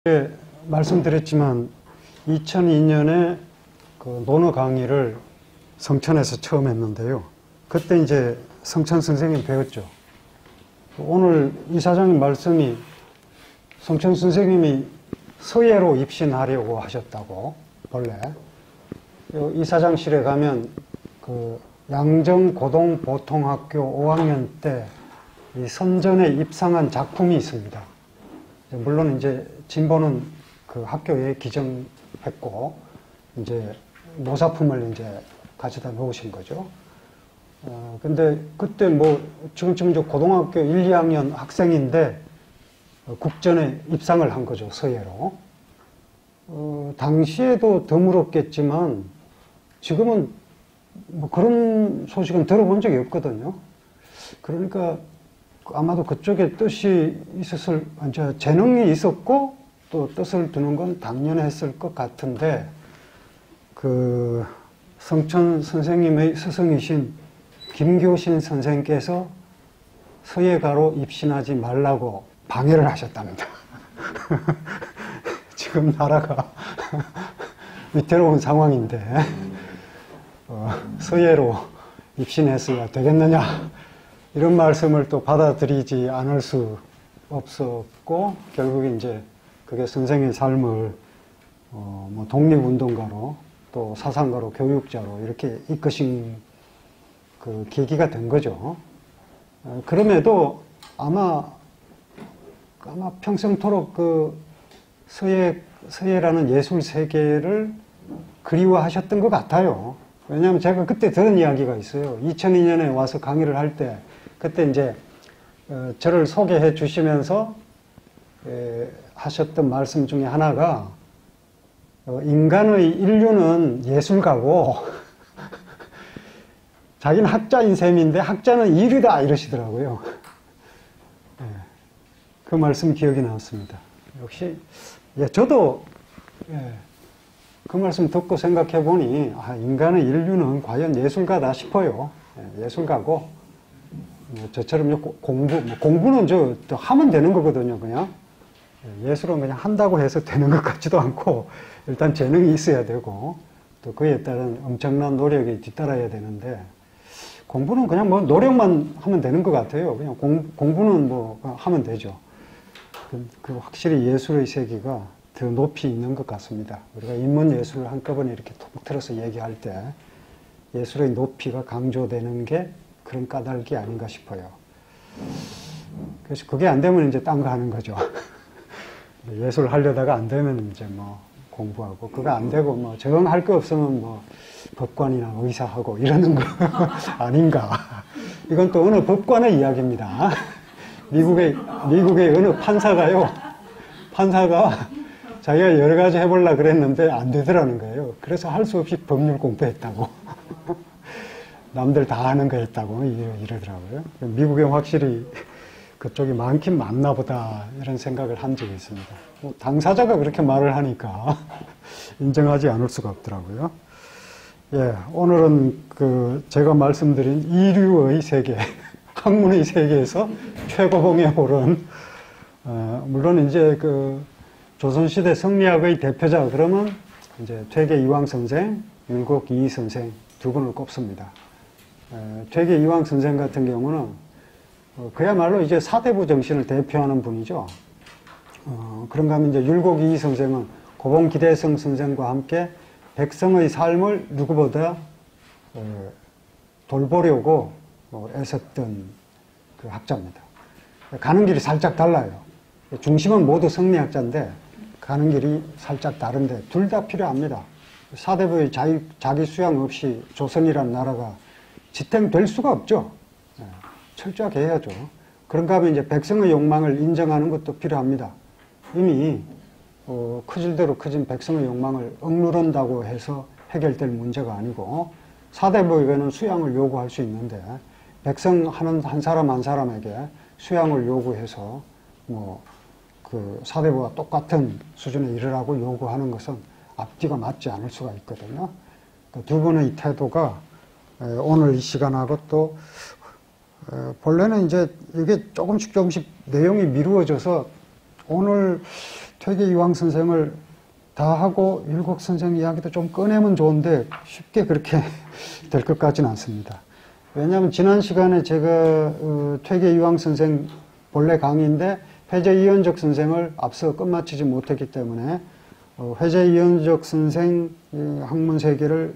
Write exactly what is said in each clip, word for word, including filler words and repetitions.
예, 말씀드렸지만 이천이 년에 그 논어 강의를 성천에서 처음 했는데요. 그때 이제 성천 선생님 배웠죠. 오늘 이사장님 말씀이 성천 선생님이 서예로 입신하려고 하셨다고, 본래. 이사장실에 가면 그 양정고동보통학교 오 학년 때 이 선전에 입상한 작품이 있습니다. 물론 이제 진보는 그 학교에 기정했고, 이제 모사품을 이제 가져다 놓으신 거죠. 어, 근데 그때 뭐, 지금쯤 이제 고등학교 일, 이 학년 학생인데, 어, 국전에 입상을 한 거죠, 서예로. 어, 당시에도 드물었겠지만, 지금은 뭐 그런 소식은 들어본 적이 없거든요. 그러니까, 아마도 그쪽에 뜻이 있었을, 이제 재능이 있었고, 또 뜻을 두는 건 당연했을 것 같은데, 그, 성천 선생님의 스승이신 김교신 선생께서 서예가로 입신하지 말라고 방해를 하셨답니다. 지금 나라가 위태로운 상황인데, 어, 서예로 입신했어야 되겠느냐. 이런 말씀을 또 받아들이지 않을 수 없었고, 결국 이제 그게 선생의 삶을, 어, 뭐 독립운동가로, 또 사상가로, 교육자로 이렇게 이끄신 그 계기가 된 거죠. 어, 그럼에도 아마, 아마 평생토록 그 서예, 서예라는 예술 세계를 그리워하셨던 것 같아요. 왜냐하면 제가 그때 들은 이야기가 있어요. 이천이 년에 와서 강의를 할 때, 그때 이제, 어, 저를 소개해 주시면서, 에, 하셨던 말씀 중에 하나가, 어, 인간의 인류는 예술가고, 자기는 학자인 셈인데, 학자는 인류다, 이러시더라고요. 예, 그 말씀 기억이 나왔습니다. 역시, 예, 저도, 예, 그 말씀 듣고 생각해 보니, 아, 인간의 인류는 과연 예술가다 싶어요. 예, 예술가고, 뭐 저처럼 공부, 뭐 공부는 저, 저 하면 되는 거거든요, 그냥. 예술은 그냥 한다고 해서 되는 것 같지도 않고, 일단 재능이 있어야 되고, 또 그에 따른 엄청난 노력이 뒤따라야 되는데, 공부는 그냥 뭐 노력만 하면 되는 것 같아요. 그냥 공, 공부는 뭐 하면 되죠. 그, 그 확실히 예술의 세계가 더 높이 있는 것 같습니다. 우리가 인문 예술을 한꺼번에 이렇게 통틀어서 얘기할 때, 예술의 높이가 강조되는 게 그런 까닭이 아닌가 싶어요. 그래서 그게 안 되면 이제 딴 거 하는 거죠. 예술 하려다가 안 되면 이제 뭐 공부하고, 그거 안 되고 뭐 적응할 거 없으면 뭐 법관이나 의사하고 이러는 거 아닌가. 이건 또 어느 법관의 이야기입니다. 미국의, 미국의 어느 판사가요, 판사가 자기가 여러 가지 해보려고 그랬는데 안 되더라는 거예요. 그래서 할 수 없이 법률 공부했다고. 남들 다 하는 거 했다고 이러더라고요. 미국에 확실히 그쪽이 많긴 많나 보다 이런 생각을 한 적이 있습니다. 뭐 당사자가 그렇게 말을 하니까 인정하지 않을 수가 없더라고요. 예, 오늘은 그 제가 말씀드린 이류의 세계, 학문의 세계에서 최고봉에 오른, 어, 물론 이제 그 조선시대 성리학의 대표자 그러면 이제 퇴계 이황 선생, 율곡 이이 선생 두 분을 꼽습니다. 에, 퇴계 이황 선생 같은 경우는 어, 그야말로 이제 사대부 정신을 대표하는 분이죠. 어, 그런가 하면 이제 율곡 이이 선생은 고봉 기대성 선생과 함께 백성의 삶을 누구보다 어, 돌보려고 어, 애썼던 그 학자입니다. 가는 길이 살짝 달라요. 중심은 모두 성리학자인데 가는 길이 살짝 다른데 둘 다 필요합니다. 사대부의 자기, 자기 수양 없이 조선이라는 나라가 지탱될 수가 없죠. 네, 철저하게 해야죠. 그런가 하면 이제 백성의 욕망을 인정하는 것도 필요합니다. 이미 어, 커질 대로 커진 백성의 욕망을 억누른다고 해서 해결될 문제가 아니고, 사대부에게는 수양을 요구할 수 있는데 백성 한, 한 사람 한 사람에게 수양을 요구해서 뭐 그 사대부와 똑같은 수준에 이르라고 요구하는 것은 앞뒤가 맞지 않을 수가 있거든요. 그 두 분의 태도가 오늘 이 시간하고 또 본래는 이제 이게 조금씩 조금씩 내용이 미루어져서 오늘 퇴계 이황 선생을 다 하고 율곡 선생 이야기도 좀 꺼내면 좋은데 쉽게 그렇게 될 것 같지는 않습니다. 왜냐하면 지난 시간에 제가 어, 퇴계 이황 선생 본래 강의인데 회제 이현적 선생을 앞서 끝마치지 못했기 때문에 어, 회제 이현적 선생 학문 세계를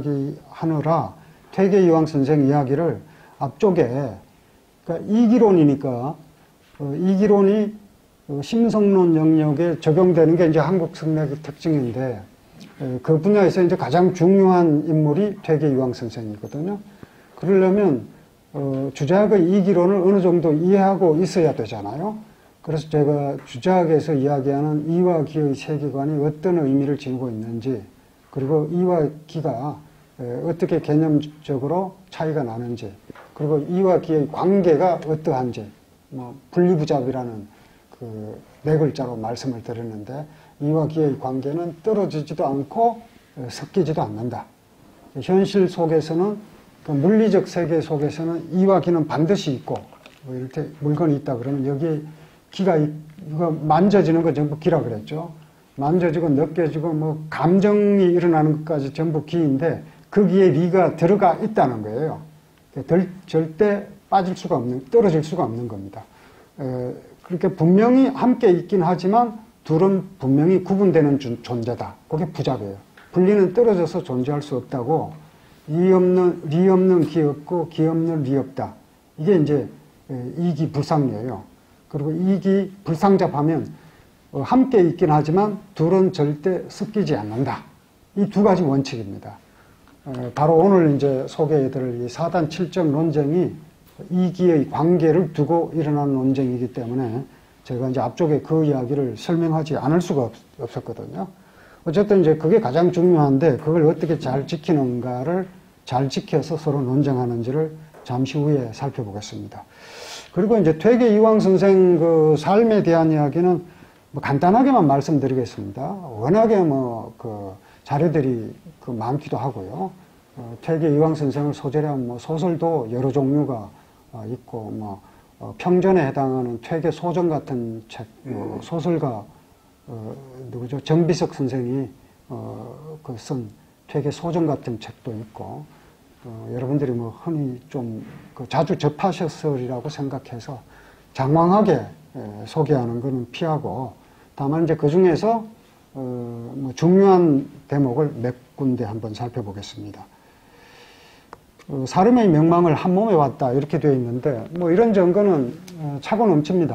이야기하느라 퇴계 이황 선생 이야기를 앞쪽에, 그러니까 이기론이니까 어, 이기론이 어, 심성론 영역에 적용되는 게 이제 한국 성리학의 특징인데 에, 그 분야에서 이제 가장 중요한 인물이 퇴계 이황 선생이거든요. 그러려면 어, 주자학의 이기론을 어느 정도 이해하고 있어야 되잖아요. 그래서 제가 주자학에서 이야기하는 이와 기의 세계관이 어떤 의미를 지니고 있는지, 그리고 이와 기가 어떻게 개념적으로 차이가 나는지, 그리고 이와 기의 관계가 어떠한지, 뭐 분리부잡이라는 그 네 글자로 말씀을 드렸는데, 이와 기의 관계는 떨어지지도 않고 섞이지도 않는다. 현실 속에서는, 그 물리적 세계 속에서는 이와 기는 반드시 있고, 뭐 이렇게 물건이 있다 그러면 여기에 기가, 이거 만져지는 거 전부 기라 그랬죠. 만져지고 느껴지고 뭐 감정이 일어나는 것까지 전부 기인데 거기에 리가 들어가 있다는 거예요. 덜, 절대 빠질 수가 없는, 떨어질 수가 없는 겁니다. 에, 그렇게 분명히 함께 있긴 하지만 둘은 분명히 구분되는 존재다. 그게 부잡이에요. 분리는 떨어져서 존재할 수 없다고, 이 없는, 리 없는 기 없고 기 없는 리 없다. 이게 이제 이기 불상리예요. 그리고 이기 불상잡하면 함께 있긴 하지만 둘은 절대 섞이지 않는다. 이 두 가지 원칙입니다. 바로 오늘 이제 소개해드릴 이 사단 칠정 논쟁이 이기의 관계를 두고 일어난 논쟁이기 때문에 제가 이제 앞쪽에 그 이야기를 설명하지 않을 수가 없, 없었거든요. 어쨌든 이제 그게 가장 중요한데 그걸 어떻게 잘 지키는가를 잘 지켜서 서로 논쟁하는지를 잠시 후에 살펴보겠습니다. 그리고 이제 퇴계 이황 선생 그 삶에 대한 이야기는 뭐 간단하게만 말씀드리겠습니다. 워낙에 뭐 그 자료들이 그 많기도 하고요. 어, 퇴계 이황 선생을 소재로 한 뭐 소설도 여러 종류가 어, 있고, 뭐 어, 평전에 해당하는 퇴계 소전 같은 책, 뭐 소설가 어, 누구죠? 정비석 선생이 어, 그 쓴 퇴계 소전 같은 책도 있고, 어, 여러분들이 뭐 흔히 좀 그 자주 접하셨으리라고 생각해서 장황하게 에, 소개하는 것은 피하고, 다만 이제 그 중에서 어, 뭐 중요한 대목을 몇 군데 한번 살펴보겠습니다. 어, 사름의 명망을 한 몸에 왔다 이렇게 되어 있는데 뭐 이런 증거는 어, 차고 넘칩니다.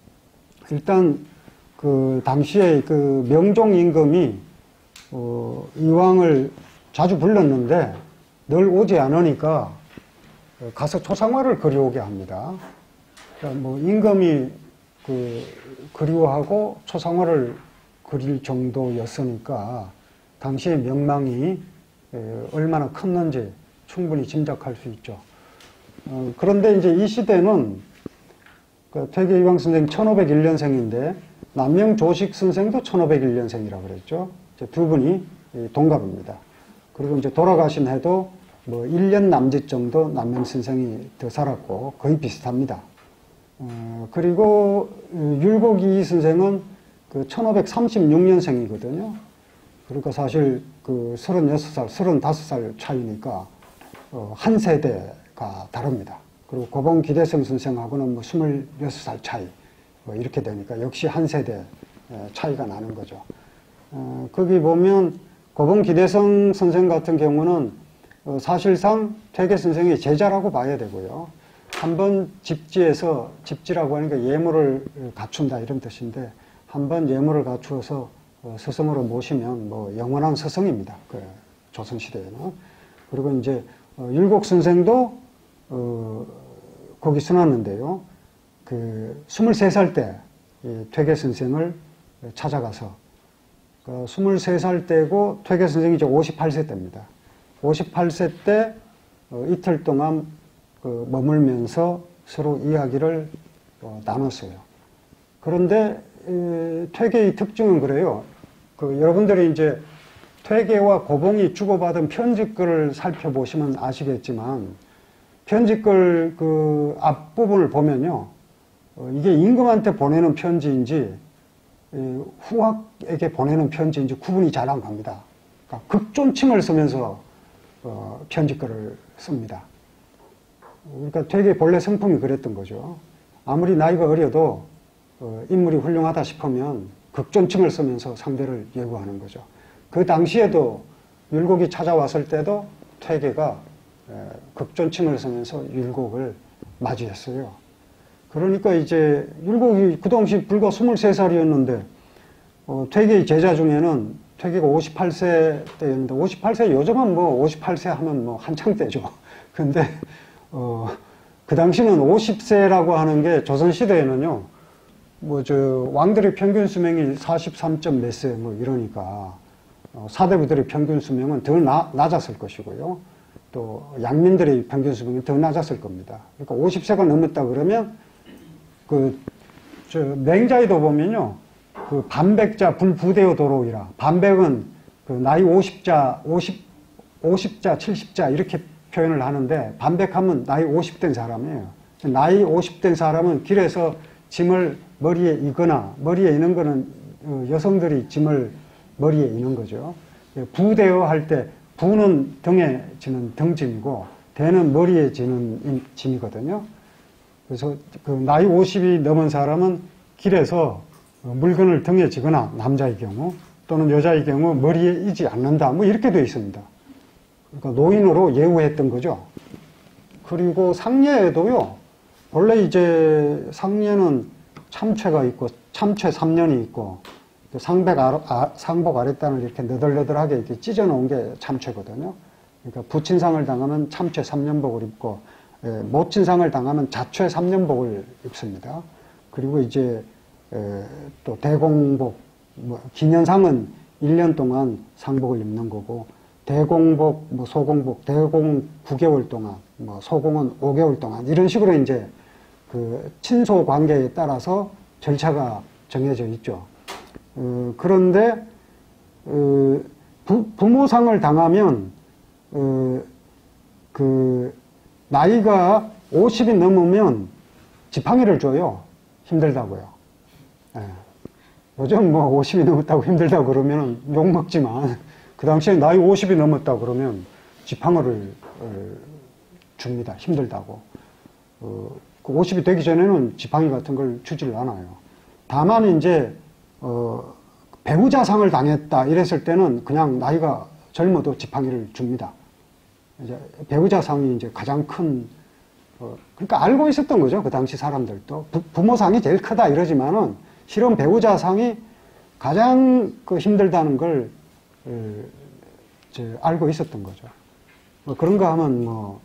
일단 그 당시에 그 명종 임금이 어, 이왕을 자주 불렀는데 늘 오지 않으니까 가서 초상화를 그려오게 합니다. 그러니까 뭐 임금이 그 그리워하고 초상화를 그릴 정도였으니까 당시의 명망이 얼마나 컸는지 충분히 짐작할 수 있죠. 어, 그런데 이제 이 시대는 그 퇴계 이황 선생 천오백일 년생인데 남명 조식 선생도 천오백일 년생이라고 그랬죠. 두 분이 동갑입니다. 그리고 이제 돌아가신 해도 뭐 일 년 남짓 정도 남명 선생이 더 살았고 거의 비슷합니다. 어, 그리고 율곡 이 선생은 그 천오백삼십육 년생이거든요. 그러니까 사실 그 서른여섯 살, 서른다섯 살 차이니까 어, 한 세대가 다릅니다. 그리고 고봉 기대성 선생하고는 뭐 스물여섯 살 차이 뭐 이렇게 되니까 역시 한 세대 차이가 나는 거죠. 어, 거기 보면 고봉 기대성 선생 같은 경우는 어, 사실상 퇴계 선생의 제자라고 봐야 되고요. 한번 집지에서, 집지라고 하니까 예물을 갖춘다 이런 뜻인데 한번 예물을 갖추어서 어, 스승으로 모시면 뭐 영원한 스승입니다. 그 조선시대에는. 그리고 이제 어, 율곡 선생도 어, 거기 써놨는데요. 그 스물세 살 때 이 퇴계 선생을 찾아가서 그 스물세 살 때고 퇴계 선생이 이제 오십팔 세 때입니다. 오십팔 세 때 어, 이틀 동안 그 머물면서 서로 이야기를 어, 나눴어요. 그런데 에, 퇴계의 특징은 그래요. 그 여러분들이 이제 퇴계와 고봉이 주고받은 편지글을 살펴보시면 아시겠지만 편지글 그 앞부분을 보면요. 어, 이게 임금한테 보내는 편지인지 후학에게 보내는 편지 이제 구분이 잘 안 갑니다. 그러니까 극존칭을 쓰면서 어, 편지글을 씁니다. 그러니까 되게 본래 성품이 그랬던 거죠. 아무리 나이가 어려도 어, 인물이 훌륭하다 싶으면 극존칭을 쓰면서 상대를 예고하는 거죠. 그 당시에도 율곡이 찾아왔을 때도 퇴계가 극존칭을 쓰면서 율곡을 맞이했어요. 그러니까 이제 율곡이 그 당시 불과 스물세 살이었는데 어, 퇴계의 제자 중에는 퇴계가 오십팔 세 때였는데 오십팔 세 요즘은 뭐 오십팔 세 하면 뭐 한창 때죠. 근데 어, 그 당시는 오십 세라고 하는 게 조선시대에는요, 뭐, 저, 왕들의 평균 수명이 사십삼 점 몇 세, 뭐, 이러니까, 어, 사대부들의 평균 수명은 더 나, 낮았을 것이고요. 또, 양민들의 평균 수명이 더 낮았을 겁니다. 그러니까 오십 세가 넘었다 그러면, 그, 저, 맹자에도 보면요, 그, 반백자 불부대어 도로이라. 반백은 그, 나이 오십 자, 오십, 오십 자, 칠십 자, 이렇게 표현을 하는데 반백하면 나이 오십 된 사람이에요. 나이 오십 된 사람은 길에서 짐을 머리에 이거나 머리에 이는 거는 여성들이 짐을 머리에 이는 거죠. 부대어 할 때 부는 등에 지는 등짐이고 대는 머리에 지는 짐이거든요. 그래서 그 나이 오십이 넘은 사람은 길에서 물건을 등에 지거나 남자의 경우 또는 여자의 경우 머리에 이지 않는다. 뭐 이렇게 되어 있습니다. 그러니까 노인으로 예우했던 거죠. 그리고 상례에도요, 원래 이제 상례는 참최가 있고, 참최 삼 년이 있고, 상백 아래, 아, 상복 아랫단을 이렇게 너덜너덜하게 이렇게 찢어 놓은 게 참최거든요. 그러니까 부친상을 당하면 참최 삼 년복을 입고, 예, 모친상을 당하면 자최 삼 년복을 입습니다. 그리고 이제, 에, 또 대공복, 뭐, 기년상은 일 년 동안 상복을 입는 거고, 대공복, 뭐 소공복, 대공 구 개월 동안, 뭐 소공은 오 개월 동안, 이런 식으로 이제 그 친소 관계에 따라서 절차가 정해져 있죠. 어, 그런데, 어, 부, 부모상을 당하면, 어, 그, 나이가 오십이 넘으면 지팡이를 줘요. 힘들다고요. 예. 요즘 뭐 오십이 넘었다고 힘들다고 그러면 욕먹지만, 그 당시에 나이 오십이 넘었다 그러면 지팡이를 줍니다. 힘들다고. 어, 그 오십이 되기 전에는 지팡이 같은 걸 주질 않아요. 다만 이제 어, 배우자상을 당했다 이랬을 때는 그냥 나이가 젊어도 지팡이를 줍니다. 이제 배우자상이 이제 가장 큰 어, 그러니까 알고 있었던 거죠. 그 당시 사람들도 부, 부모상이 제일 크다 이러지만은 실은 배우자상이 가장 그 힘들다는 걸 이제 알고 있었던 거죠. 뭐 그런가 하면 뭐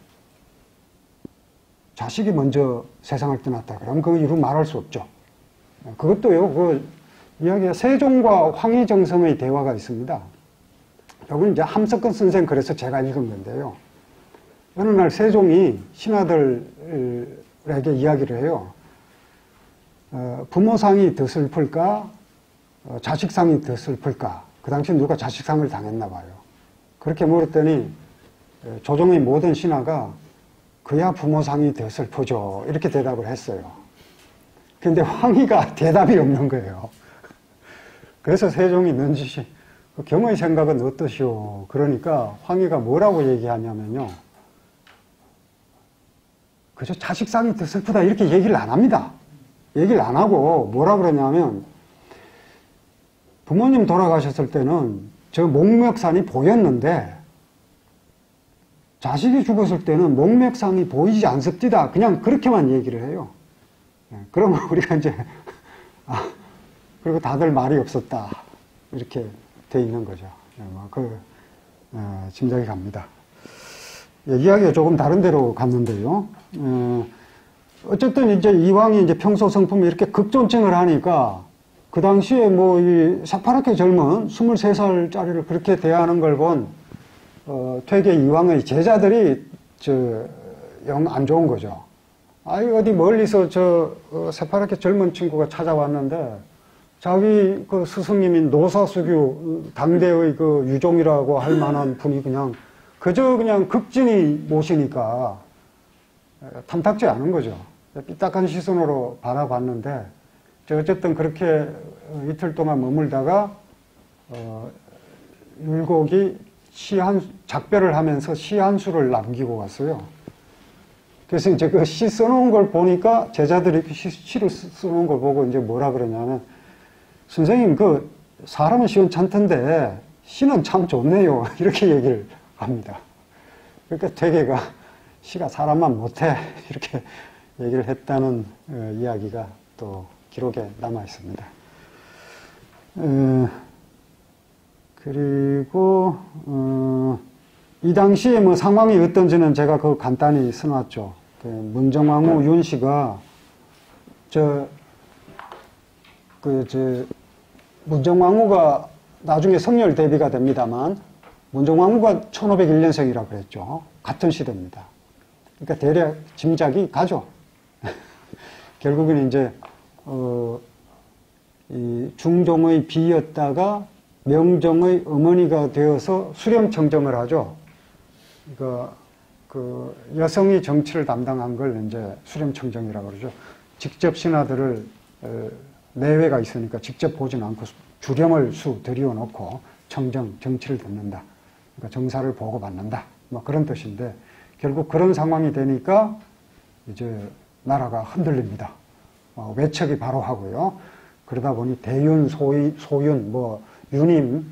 자식이 먼저 세상을 떠났다 그러면 그거 이루 말할 수 없죠. 그것도요. 그 이야기가 세종과 황희정성의 대화가 있습니다. 이건 이제 함석근 선생 그래서 제가 읽은 건데요. 어느 날 세종이 신하들에게 이야기를 해요. 어, 부모상이 더 슬플까? 어, 자식상이 더 슬플까? 그 당시 누가 자식상을 당했나 봐요. 그렇게 물었더니 조정의 모든 신하가 그야 부모상이 더 슬프죠. 이렇게 대답을 했어요. 근데 황희가 대답이 없는 거예요. 그래서 세종이 넌지시 그 경의 생각은 어떠시오? 그러니까 황희가 뭐라고 얘기하냐면요. 그저 자식상이 더 슬프다 이렇게 얘기를 안 합니다. 얘기를 안 하고 뭐라 그러냐면 부모님 돌아가셨을 때는 저 목멱산이 보였는데 자식이 죽었을 때는 목맥상이 보이지 않습니다. 그냥 그렇게만 얘기를 해요. 그러면 우리가 이제 아, 그리고 다들 말이 없었다 이렇게 돼 있는 거죠. 그 어, 짐작이 갑니다. 예, 이야기가 조금 다른 데로 갔는데요. 어, 어쨌든 이제 이왕이 이제 평소 성품이 이렇게 극존칭을 하니까 그 당시에 뭐 이 새파랗게 젊은 스물세 살짜리를 그렇게 대하는 걸 본 어, 퇴계 이황의 제자들이 저 영 안 좋은 거죠. 아이 어디 멀리서 저 어, 새파랗게 젊은 친구가 찾아왔는데 자기 그 스승님인 노사수규 당대의 그 유종이라고 할 만한 분이 그냥 그저 그냥 극진히 모시니까 탐탁지 않은 거죠. 삐딱한 시선으로 바라봤는데 어쨌든 그렇게 이틀 동안 머물다가 어, 율곡이 시 한, 작별을 하면서 시 한 수를 남기고 갔어요. 그래서 이제 그 시 써놓은 걸 보니까 제자들이 그 시, 시를 써놓은 걸 보고 이제 뭐라 그러냐면, 선생님, 그, 사람은 시원찮던데, 시는 참 좋네요. 이렇게 얘기를 합니다. 그러니까 되게가 시가 사람만 못해. 이렇게 얘기를 했다는 어, 이야기가 또 기록에 남아 있습니다. 어, 그리고, 어, 이 당시에 뭐 상황이 어떤지는 제가 그 간단히 써놨죠. 그 문정왕후 윤씨가, 저, 그, 저, 문정왕후가 나중에 성렬 대비가 됩니다만, 문정왕후가 천오백일 년생이라고 그랬죠. 같은 시대입니다. 그러니까 대략 짐작이 가죠. 결국은 이제, 어, 이 중종의 비였다가 명종의 어머니가 되어서 수렴청정을 하죠. 그러니까 그 여성이 정치를 담당한 걸 이제 수렴청정이라고 그러죠. 직접 신하들을 내외가 있으니까 직접 보진 않고 주령을 수 들여놓고 청정, 정치를 듣는다. 그러니까 정사를 보고받는다. 뭐 그런 뜻인데 결국 그런 상황이 되니까 이제 나라가 흔들립니다. 어, 외척이 바로 하고요. 그러다 보니 대윤, 소위, 소윤, 뭐 윤임,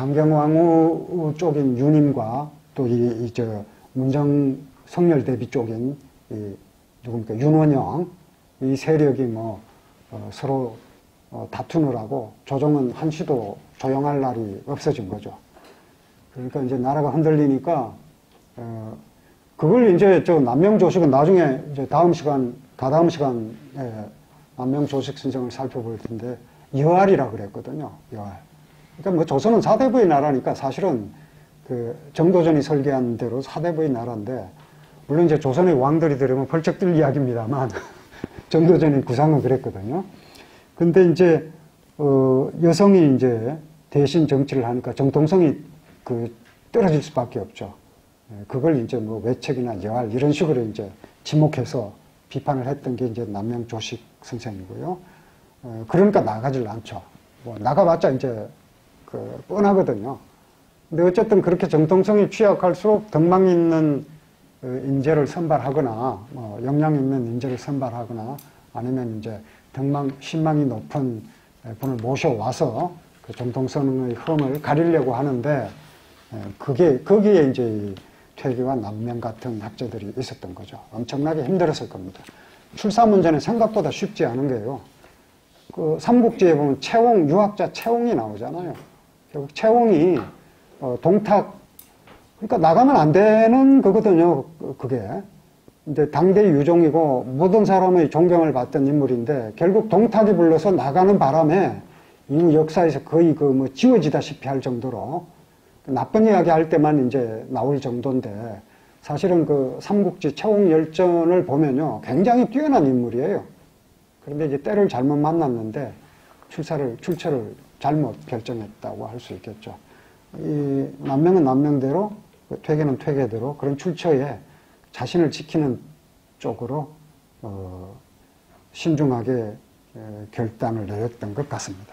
장경왕후 쪽인 윤임과 또 이, 이, 저, 문정 성렬 대비 쪽인 이, 누굽니까, 윤원영, 이 세력이 뭐, 어, 서로 어, 다투느라고 조정은 한시도 조용할 날이 없어진 거죠. 그러니까 이제 나라가 흔들리니까, 어, 그걸 이제 저 남명조식은 나중에 이제 다음 시간, 다다음 시간에 남명조식 선생을 살펴볼 텐데, 여알이라 그랬거든요, 여알. 그러니까 뭐 조선은 사대부의 나라니까 사실은 그 정도전이 설계한 대로 사대부의 나라인데, 물론 이제 조선의 왕들이 들으면 펄쩍 뜰 이야기입니다만, 정도전의 구상은 그랬거든요. 근데 이제, 어, 여성이 이제 대신 정치를 하니까 정통성이 그 떨어질 수밖에 없죠. 그걸 이제 뭐 외척이나 여할 이런 식으로 이제 지목해서 비판을 했던 게 이제 남명조식 선생이고요. 어, 그러니까 나가질 않죠. 뭐 나가봤자 이제 그 뻔하거든요. 근데 어쨌든 그렇게 정통성이 취약할수록 덕망 있는 인재를 선발하거나 뭐 역량 있는 인재를 선발하거나 아니면 이제 덕망 신망이 높은 분을 모셔와서 그 정통성의 흠을 가리려고 하는데 그게 거기에 이제 퇴계와 남명 같은 학자들이 있었던 거죠. 엄청나게 힘들었을 겁니다. 출사 문제는 생각보다 쉽지 않은 게요. 그 삼국지에 보면 채홍, 유학자 채홍이 나오잖아요. 결국 채홍이 어, 동탁, 그러니까 나가면 안 되는 거거든요, 그게. 근데 당대 유종이고 모든 사람의 존경을 받던 인물인데 결국 동탁이 불러서 나가는 바람에 이 역사에서 거의 그 뭐 지워지다시피 할 정도로 나쁜 이야기 할 때만 이제 나올 정도인데 사실은 그 삼국지 채홍 열전을 보면요, 굉장히 뛰어난 인물이에요. 그런데 이제 때를 잘못 만났는데 출사를, 출처를 잘못 결정했다고 할 수 있겠죠. 이 남명은 남명대로, 퇴계는 퇴계대로 그런 출처에 자신을 지키는 쪽으로 어, 신중하게 결단을 내렸던 것 같습니다.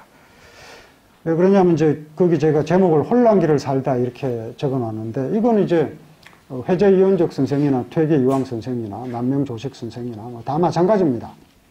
왜 그러냐면 이제 거기 제가 제목을 혼란기를 살다 이렇게 적어놨는데 이건 이제 회제 이원적 선생이나 퇴계 이왕 선생이나 남명조식 선생이나 뭐 다 마찬가지입니다.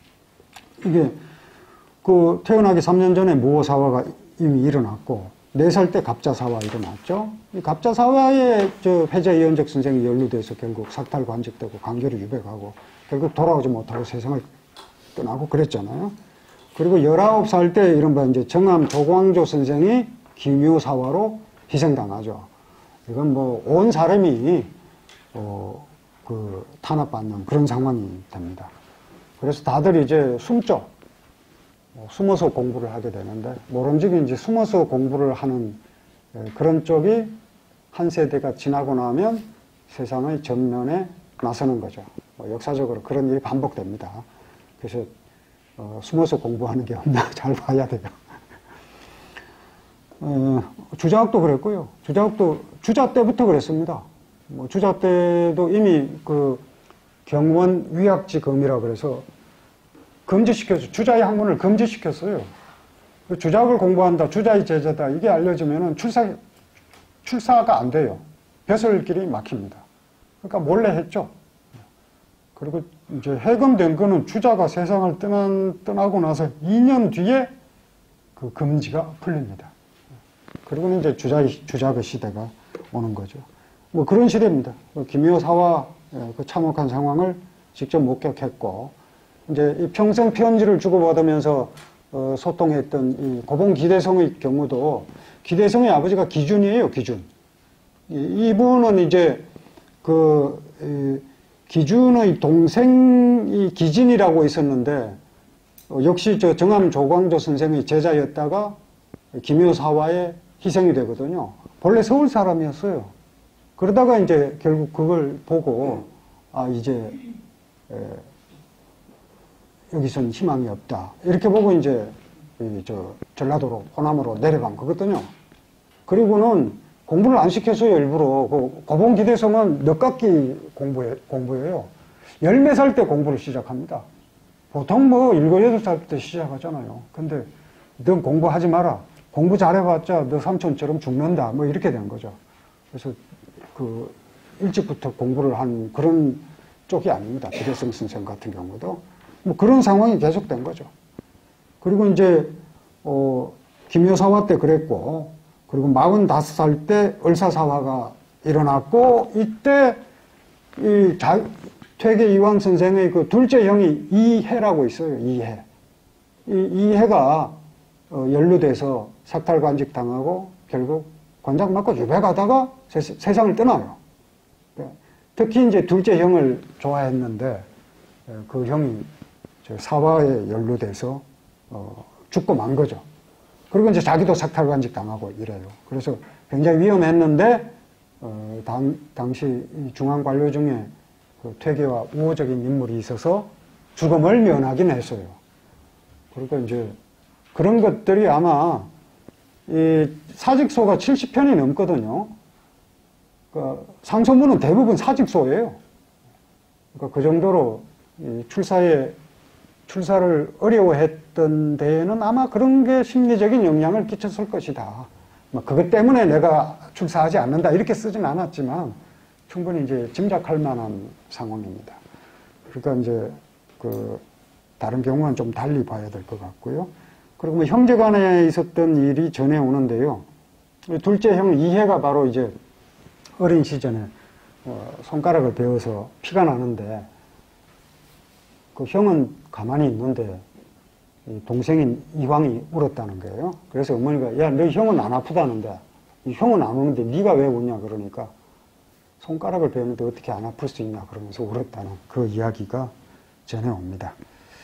이게 그 태어나기 삼 년 전에 무호사화가 이미 일어났고 네 살 때 갑자사화 일어났죠. 이 갑자사화에 저 회제 이원적 선생이 연루돼서 결국 삭탈 관직되고 관계를 유백하고 결국 돌아오지 못하고 세상을 떠나고 그랬잖아요. 그리고 열아홉 살 때 이른바 이제 정암 조광조 선생이 기묘사화로 희생당하죠. 이건 뭐 온 사람이 어, 그 탄압받는 그런 상황이 됩니다. 그래서 다들 이제 숨죠. 숨어서 공부를 하게 되는데 모름지기 이제 숨어서 공부를 하는 그런 쪽이 한 세대가 지나고 나면 세상의 전면에 나서는 거죠. 뭐 역사적으로 그런 일이 반복됩니다. 그래서 어, 숨어서 공부하는 게 없나 잘 봐야 돼요. 어, 주자학도 그랬고요. 주자학도 주자 때부터 그랬습니다. 뭐 주자 때도 이미 그 경원 위약지 검이라 그래서 금지시켰어요. 주자의 학문을 금지시켰어요. 주작을 공부한다, 주자의 제자다, 이게 알려지면은 출사, 출사가 안 돼요. 벼슬길이 막힙니다. 그러니까 몰래 했죠. 그리고 이제 해금된 거는 주자가 세상을 떠난, 떠나고 나서 이 년 뒤에 그 금지가 풀립니다. 그리고 이제 주작, 주작의 시대가 오는 거죠. 뭐 그런 시대입니다. 김효사와 그 참혹한 상황을 직접 목격했고, 이제 이 평생 편지를 주고받으면서 어, 소통했던 이 고봉 기대성의 경우도, 기대성의 아버지가 기준이에요, 기준. 이, 이분은 이제 그 이, 기준의 동생이 기진이라고 있었는데, 어, 역시 저 정암 조광조 선생의 제자였다가 김효사와의 희생이 되거든요. 본래 서울 사람이었어요. 그러다가 이제 결국 그걸 보고, 아, 이제, 에, 여기선 희망이 없다. 이렇게 보고 이제, 이, 저, 전라도로, 호남으로 내려간 거거든요. 그리고는 공부를 안 시켰어요, 일부러. 그 고봉기대성은 몇 학기 공부해, 공부해요. 열몇 살 때 공부를 시작합니다. 보통 뭐 일곱, 여덟 살 때 시작하잖아요. 근데 넌 공부하지 마라. 공부 잘해봤자 너 삼촌처럼 죽는다. 뭐 이렇게 된 거죠. 그래서 그 일찍부터 공부를 한 그런 쪽이 아닙니다. 기대성 선생 같은 경우도. 뭐 그런 상황이 계속된 거죠. 그리고 이제, 어, 김효사화 때 그랬고, 그리고 마흔다섯 살 때 을사사화가 일어났고, 이때 이 자, 퇴계 이황 선생의 그 둘째 형이 이해라고 있어요. 이해. 이 이해가 어, 연루돼서 삭탈관직 당하고 결국 관장 맞고 유배가다가 세, 세상을 떠나요. 네. 특히 이제 둘째 형을 좋아했는데 그 형이 사화에 연루돼서 어, 죽고 만 거죠. 그리고 이제 자기도 삭탈관직 당하고 이래요. 그래서 굉장히 위험했는데 어, 당, 당시 중앙관료 중에 그 퇴계와 우호적인 인물이 있어서 죽음을 면하긴 했어요. 그러니까 이제 그런 것들이 아마 이 사직서가 칠십 편이 넘거든요. 그러니까 상소문은 대부분 사직서예요. 그러니까 그 정도로 이 출사에 출사를 어려워했던 데에는 아마 그런 게 심리적인 영향을 끼쳤을 것이다. 그것 때문에 내가 출사하지 않는다 이렇게 쓰진 않았지만 충분히 이제 짐작할 만한 상황입니다. 그러니까 이제 그 다른 경우는 좀 달리 봐야 될 것 같고요. 그리고 뭐 형제간에 있었던 일이 전해 오는데요. 둘째 형 이해가 바로 이제 어린 시절에 손가락을 베어서 피가 나는데 그 형은 가만히 있는데 동생인 이황이 울었다는 거예요. 그래서 어머니가 야, 너 형은 안 아프다는데 이 형은 안 우는데 네가 왜 우냐 그러니까 손가락을 베었는데 어떻게 안 아플 수 있냐 그러면서 울었다는 그 이야기가 전해옵니다.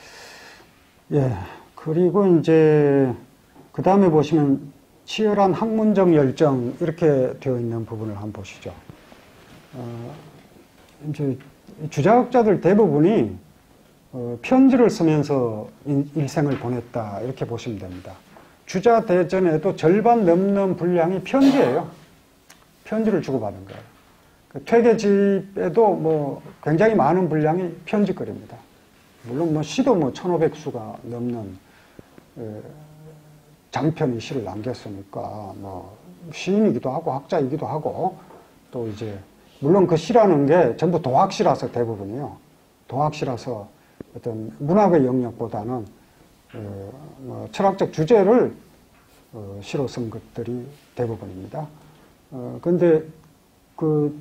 예. 그리고 이제 그 다음에 보시면 치열한 학문적 열정 이렇게 되어 있는 부분을 한번 보시죠. 어, 이제 주자학자들 대부분이 어, 편지를 쓰면서 인, 일생을 보냈다 이렇게 보시면 됩니다. 주자 대전에도 절반 넘는 분량이 편지예요. 편지를 주고받은 거예요. 그 퇴계집에도 뭐 굉장히 많은 분량이 편지거리입니다. 물론 뭐 시도 뭐 천오백 수가 넘는 장편의 시를 남겼으니까 뭐 시인이기도 하고 학자이기도 하고 또 이제 물론 그 시라는 게 전부 도학시라서 대부분이요. 도학시라서 어떤 문학의 영역보다는 어, 뭐 철학적 주제를 어, 시로 쓴 것들이 대부분입니다. 어, 근데 그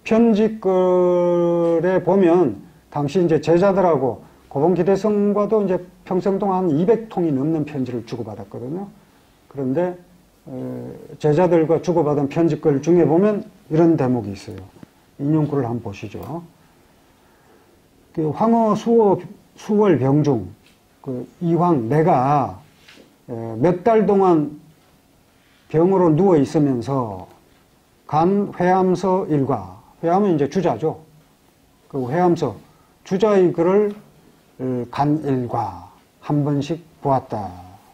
편지글에 보면 당시 이제 제자들하고 고봉기대성과도 이제 평생 동안 한 이백 통이 넘는 편지를 주고받았거든요. 그런데 제자들과 주고받은 편지글 중에 보면 이런 대목이 있어요. 인용글을 한번 보시죠. 그 황허 수월, 수월 병중, 그 이황 내가 몇 달 동안 병으로 누워 있으면서 간 회암서 일과, 회암은 이제 주자죠. 그 회암서 주자의 글을 간 일과 한 번씩 보았다.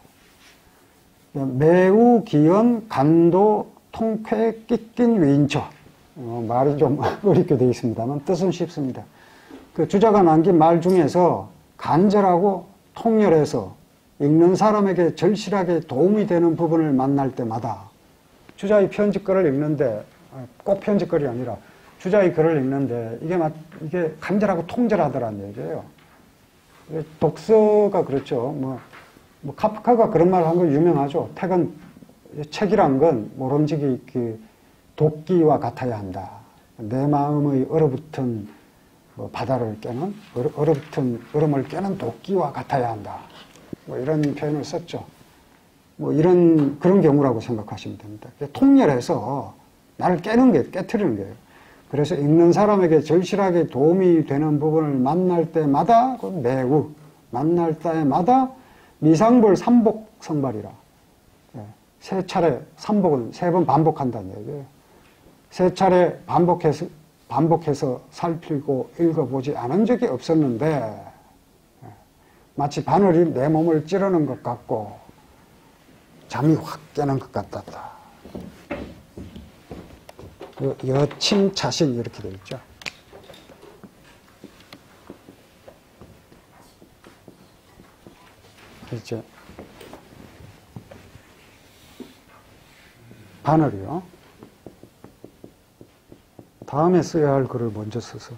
매우 기연 간도 통쾌 끼낀 외인처. 어, 말이 좀 어렵게 되어 있습니다만 뜻은 쉽습니다. 그 주자가 남긴 말 중에서 간절하고 통렬해서 읽는 사람에게 절실하게 도움이 되는 부분을 만날 때마다 주자의 편집글을 읽는데, 꼭 편집글이 아니라 주자의 글을 읽는데 이게 막 이게 간절하고 통절하더라는 얘기예요. 독서가 그렇죠. 뭐, 뭐 카프카가 그런 말 한 거 유명하죠. 책은 책이란 건 모름지기 그 도끼와 같아야 한다. 내 마음의 얼어붙은 뭐 바다를 깨는 얼어, 얼어붙은 얼음을 깨는 도끼와 같아야 한다. 뭐 이런 표현을 썼죠. 뭐 이런 그런 경우라고 생각하시면 됩니다. 통렬해서 나를 깨는 게 깨트리는 거예요. 그래서 읽는 사람에게 절실하게 도움이 되는 부분을 만날 때마다 매우 만날 때마다 미상불 삼복 성발이라. 세 차례 삼복은 세 번 반복한다는 얘기예요. 세 차례 반복해서 반복해서 살피고 읽어보지 않은 적이 없었는데 마치 바늘이 내 몸을 찌르는 것 같고 잠이 확 깨는 것 같았다. 여침 자신 이렇게 되어 있죠. 그렇죠. 바늘이요. 다음에 써야 할 글을 먼저 써서.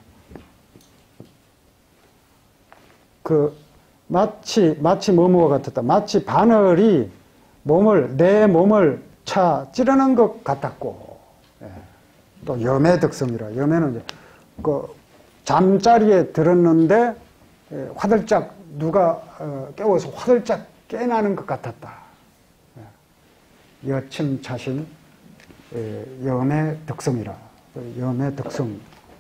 그, 마치, 마치 뭐뭐와 같았다. 마치 바늘이 몸을, 내 몸을 차 찌르는 것 같았고. 예. 또 염의 득성이라. 염에는 이제 그 잠자리에 들었는데 예, 화들짝 누가 어, 깨워서 화들짝 깨나는 것 같았다. 예. 여침 자신 예, 염의 득성이라. 염의 득성.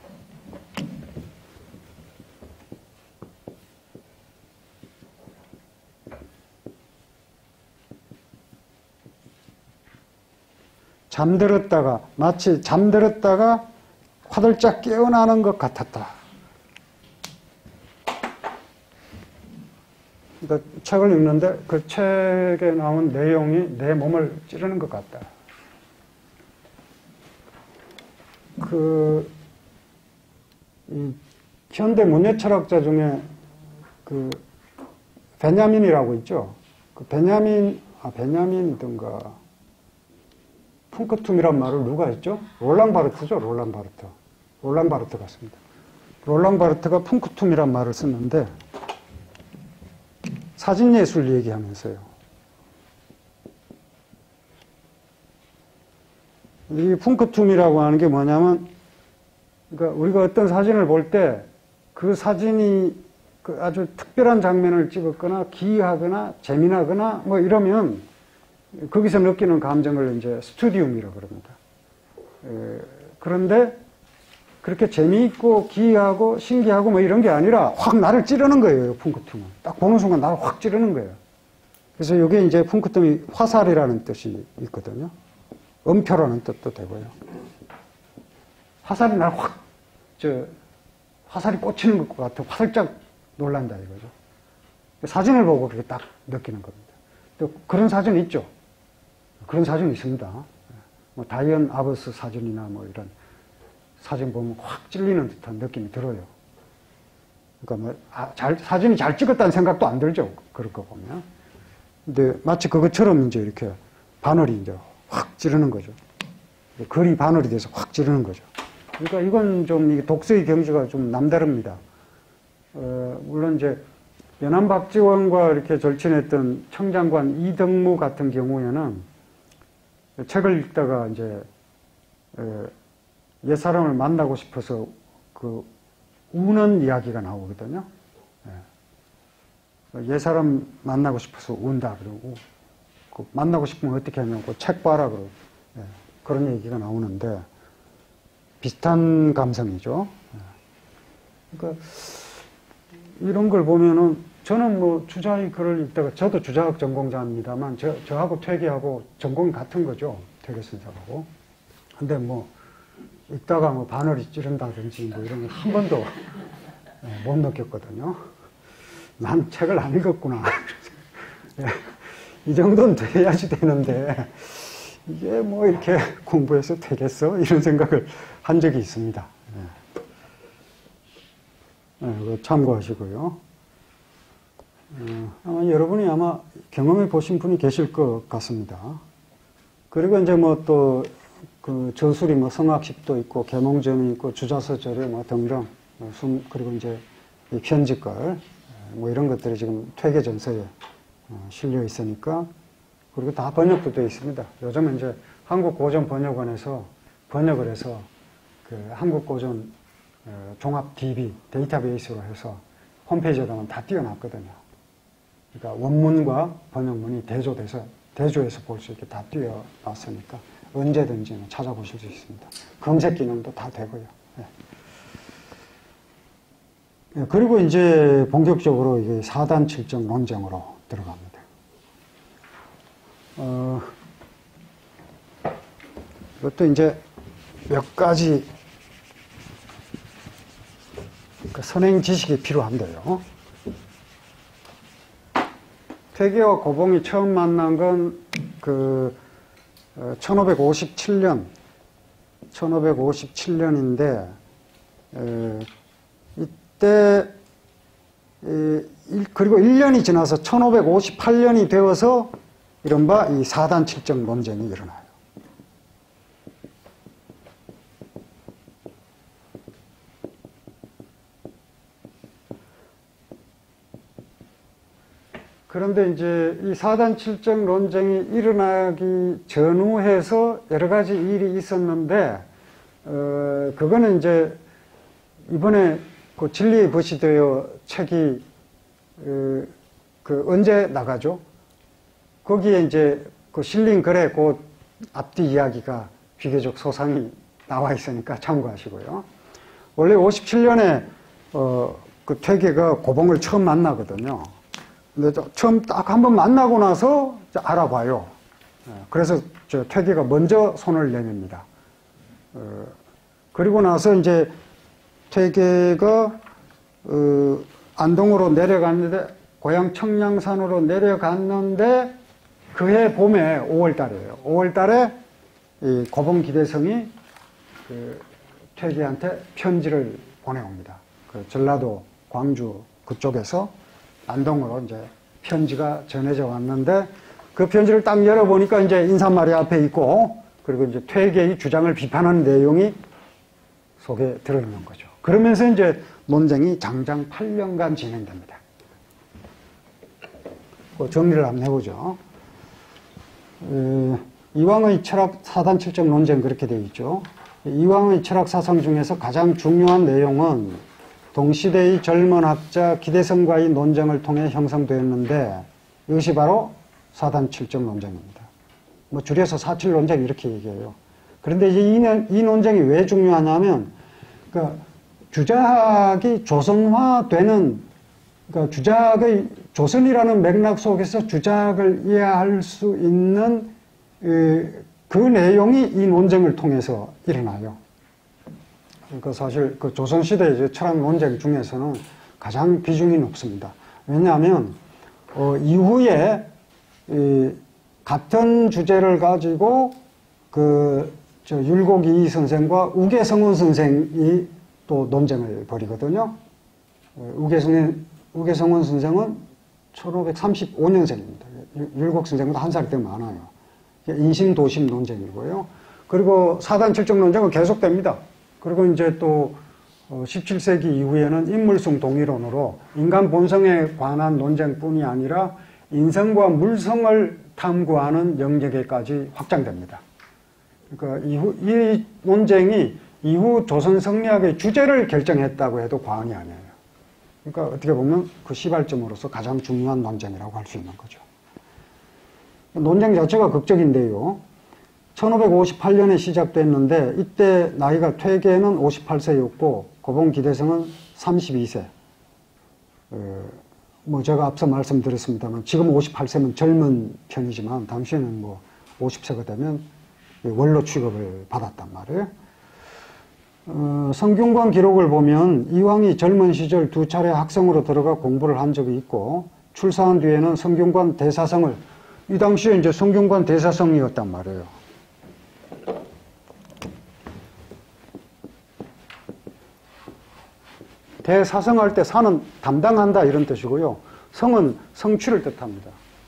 잠들었다가 마치 잠들었다가 화들짝 깨어나는 것 같았다. 그러니까 책을 읽는데 그 책에 나온 내용이 내 몸을 찌르는 것 같다. 그, 이 현대 문예철학자 중에 그 베냐민이라고 있죠. 그 베냐민, 아, 베냐민이든가 풍크툼이란 말을 누가 했죠? 롤랑 바르트죠, 롤랑 바르트. 롤랑 바르트 같습니다. 롤랑 바르트가 풍크툼이란 말을 썼는데 사진예술 얘기하면서요. 이 풍크툼이라고 하는 게 뭐냐면, 그러니까 우리가 어떤 사진을 볼 때 그 사진이 그 아주 특별한 장면을 찍었거나 기이하거나 재미나거나 뭐 이러면 거기서 느끼는 감정을 이제 스튜디움이라고 그럽니다. 에, 그런데 그렇게 재미있고 기이하고 신기하고 뭐 이런 게 아니라 확 나를 찌르는 거예요, 풍크툼은. 딱 보는 순간 나를 확 찌르는 거예요. 그래서 이게 이제 풍크툼이 화살이라는 뜻이 있거든요. 음표라는 뜻도 되고요. 화살이 날 확, 저, 화살이 꽂히는 것 같아. 화살짝 놀란다 이거죠. 사진을 보고 그렇게 딱 느끼는 겁니다. 또 그런 사진 있죠. 그런 사진 있습니다. 뭐 다이언 아버스 사진이나 뭐 이런 사진 보면 확 찔리는 듯한 느낌이 들어요. 그러니까 뭐, 아, 잘, 사진이 잘 찍었다는 생각도 안 들죠. 그럴 거 보면. 근데 마치 그것처럼 이제 이렇게 바늘이 이제 확 찌르는 거죠. 글이 바늘이 돼서 확 찌르는 거죠. 그러니까 이건 좀 독서의 경지가 좀 남다릅니다. 어, 물론 이제 연암 박지원과 이렇게 절친했던 청장관 이덕무 같은 경우에는 책을 읽다가 이제 옛사람을 만나고 싶어서 그 우는 이야기가 나오거든요. 옛사람 만나고 싶어서 운다 그러고 그 만나고 싶으면 어떻게 하냐고 그 책 봐라 그러고 그런 얘기가 나오는데 비슷한 감성이죠. 그러니까 이런 걸 보면은 저는 뭐 주자의 글을 읽다가 저도 주자학 전공자입니다만 저, 저하고 퇴계하고 전공이 같은 거죠. 퇴계 선생하고. 근데 뭐 읽다가 뭐 바늘이 찌른다든지 뭐 이런 걸 한 번도 못 느꼈거든요. 난 책을 안 읽었구나. 이 정도는 돼야지 되는데 이게 뭐 이렇게 공부해서 되겠어? 이런 생각을 한 적이 있습니다. 네. 네, 참고하시고요. 어, 아마 여러분이 아마 경험해 보신 분이 계실 것 같습니다. 그리고 이제 뭐 또 그 저술이 뭐 성악식도 있고 계몽전이 있고 주자서절에 뭐 등등 뭐 숨, 그리고 이제 이 편지글 뭐 이런 것들이 지금 퇴계전서에 어, 실려 있으니까 그리고 다 번역도 되어 있습니다. 요즘은 이제 한국고전번역원에서 번역을 해서 그 한국고전 어, 종합 디비 데이터베이스로 해서 홈페이지에다가 다 띄워놨거든요. 그러니까 원문과 번역문이 대조돼서 대조해서 볼 수 있게 다 띄워놨으니까 언제든지 찾아보실 수 있습니다. 검색 기능도 다 되고요. 네. 네, 그리고 이제 본격적으로 이게 사단 칠정 논쟁으로 들어갑니다. 어, 이것도 이제 몇 가지 그 선행 지식이 필요한데요. 퇴계와 고봉이 처음 만난 건 그 천오백오십칠 년, 천오백오십칠 년인데 에, 이때 에, 그리고 일 년이 지나서 천오백오십팔 년이 되어서 이른바 이 사단 칠정 논쟁이 일어나요. 그런데 이제 이 사단 칠정 논쟁이 일어나기 전후해서 여러 가지 일이 있었는데, 어, 그거는 이제 이번에 그 진리의 벗이 되어 책이, 어, 그 언제 나가죠? 거기에 이제 그 실린 글에 그 앞뒤 이야기가 비교적 소상히 나와 있으니까 참고하시고요. 원래 오십칠 년에, 어, 그 퇴계가 고봉을 처음 만나거든요. 근데 처음 딱 한번 만나고 나서 알아봐요. 그래서 저 퇴계가 먼저 손을 내밉니다. 어, 그리고 나서 이제 퇴계가 어, 안동으로 내려갔는데 고향 청량산으로 내려갔는데 그해 봄에 오월 달이에요. 오월 달에 이 고봉 기대성이 그 퇴계한테 편지를 보내옵니다. 그 전라도 광주 그쪽에서 안동으로 이제 편지가 전해져 왔는데 그 편지를 딱 열어보니까 이제 인사말이 앞에 있고 그리고 이제 퇴계의 주장을 비판하는 내용이 속에 들어있는 거죠. 그러면서 이제 논쟁이 장장 팔 년간 진행됩니다. 그 정리를 한번 해보죠. 에, 이왕의 철학 사단 칠정 논쟁 그렇게 되어 있죠. 이왕의 철학 사상 중에서 가장 중요한 내용은 동시대의 젊은 학자 기대성과의 논쟁을 통해 형성되었는데 이것이 바로 사단 칠정 논쟁입니다. 뭐 줄여서 사칠 논쟁 이렇게 얘기해요. 그런데 이, 이 논쟁이 왜 중요하냐면 그러니까 주작이 조성화되는 그러니까 주작의 조선이라는 맥락 속에서 주작을 이해할 수 있는 그 내용이 이 논쟁을 통해서 일어나요. 그 사실 그 조선시대 철학 논쟁 중에서는 가장 비중이 높습니다. 왜냐하면 어, 이후에 이 같은 주제를 가지고 그 저 율곡이 선생과 우계성원 선생이 또 논쟁을 벌이거든요. 우계성원, 우계성원 선생은 천오백삼십오 년생입니다. 율곡 선생보다 한 살 때 많아요. 인신도심 논쟁이고요. 그리고 사단 칠정 논쟁은 계속됩니다. 그리고 이제 또 십칠 세기 이후에는 인물성 동의론으로 인간 본성에 관한 논쟁뿐이 아니라 인성과 물성을 탐구하는 영역에까지 확장됩니다. 그러니까 이후, 이 논쟁이 이후 조선 성리학의 주제를 결정했다고 해도 과언이 아니에요. 그러니까 어떻게 보면 그 시발점으로서 가장 중요한 논쟁이라고 할 수 있는 거죠. 논쟁 자체가 극적인데요. 천오백오십팔 년에 시작됐는데 이때 나이가 퇴계는 오십팔 세였고 고봉 기대성은 삼십이 세. 어, 뭐 제가 앞서 말씀드렸습니다만 지금 오십팔 세면 젊은 편이지만 당시에는 뭐 오십 세가 되면 원로 취급을 받았단 말이에요. 어, 성균관 기록을 보면 이왕이 젊은 시절 두 차례 학성으로 들어가 공부를 한 적이 있고 출사한 뒤에는 성균관 대사성을 이 당시에 이제 성균관 대사성이었단 말이에요. 대사성할 때 사는 담당한다 이런 뜻이고요. 성은 성취를 뜻합니다.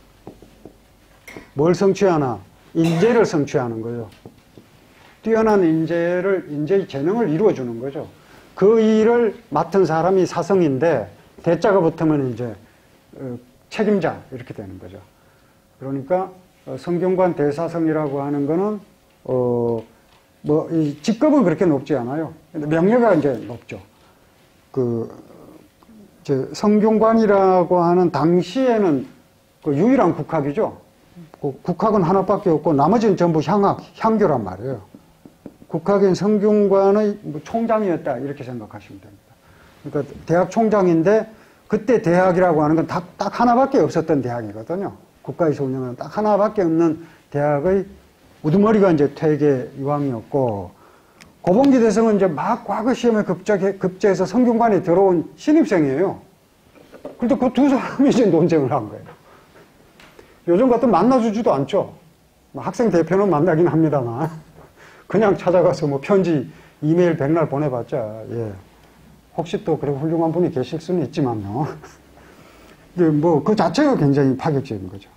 뭘 성취하나? 인재를 성취하는 거예요. 뛰어난 인재를, 인재의 재능을 이루어주는 거죠. 그 일을 맡은 사람이 사성인데, 대자가 붙으면 이제, 어, 책임자, 이렇게 되는 거죠. 그러니까, 어, 성균관 대사성이라고 하는 거는, 어, 뭐, 이 직급은 그렇게 높지 않아요. 근데 명예가 이제 높죠. 그, 저, 성균관이라고 하는 당시에는 그 유일한 국학이죠. 그 국학은 하나밖에 없고, 나머지는 전부 향학, 향교란 말이에요. 국학인 성균관의 총장이었다, 이렇게 생각하시면 됩니다. 그러니까 대학 총장인데, 그때 대학이라고 하는 건 딱, 딱 하나밖에 없었던 대학이거든요. 국가에서 운영하는 딱 하나밖에 없는 대학의 우두머리가 이제 퇴계 이황이었고, 고봉기 대성은 이제 막 과거 시험에 급작해, 급제해서 성균관에 들어온 신입생이에요. 근데 그 두 사람이 이제 논쟁을 한 거예요. 요즘 같으면 만나주지도 않죠. 학생 대표는 만나긴 합니다만, 그냥 찾아가서 뭐 편지, 이메일 백날 보내봤자, 예. 혹시 또 그렇게 훌륭한 분이 계실 수는 있지만요. 뭐, 그 자체가 굉장히 파격적인 거죠.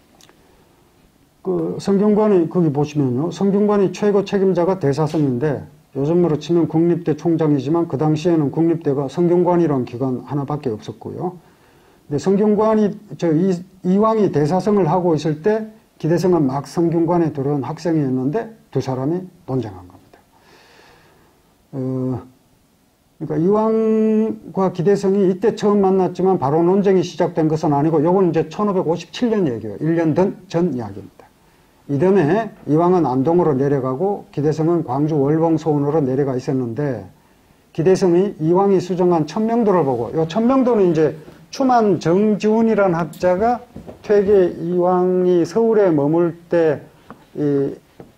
그, 성균관이, 거기 보시면요. 성균관이 최고 책임자가 대사성인데, 요즘으로 치면 국립대 총장이지만, 그 당시에는 국립대가 성균관이라는 기관 하나밖에 없었고요. 근데 성균관이, 저, 이, 이왕이 대사성을 하고 있을 때, 기대성은 막 성균관에 들어온 학생이었는데, 두 사람이 논쟁한 겁니다. 어, 그러니까 이왕과 기대성이 이때 처음 만났지만 바로 논쟁이 시작된 것은 아니고, 요건 이제 천오백오십칠 년 얘기예요. 일 년 전 이야기입니다. 이듬해 이왕은 안동으로 내려가고 기대성은 광주 월봉소원으로 내려가 있었는데, 기대성이 이왕이 수정한 천명도를 보고, 요 천명도는 이제 추만 정지훈이라는 학자가 퇴계 이왕이 서울에 머물 때 이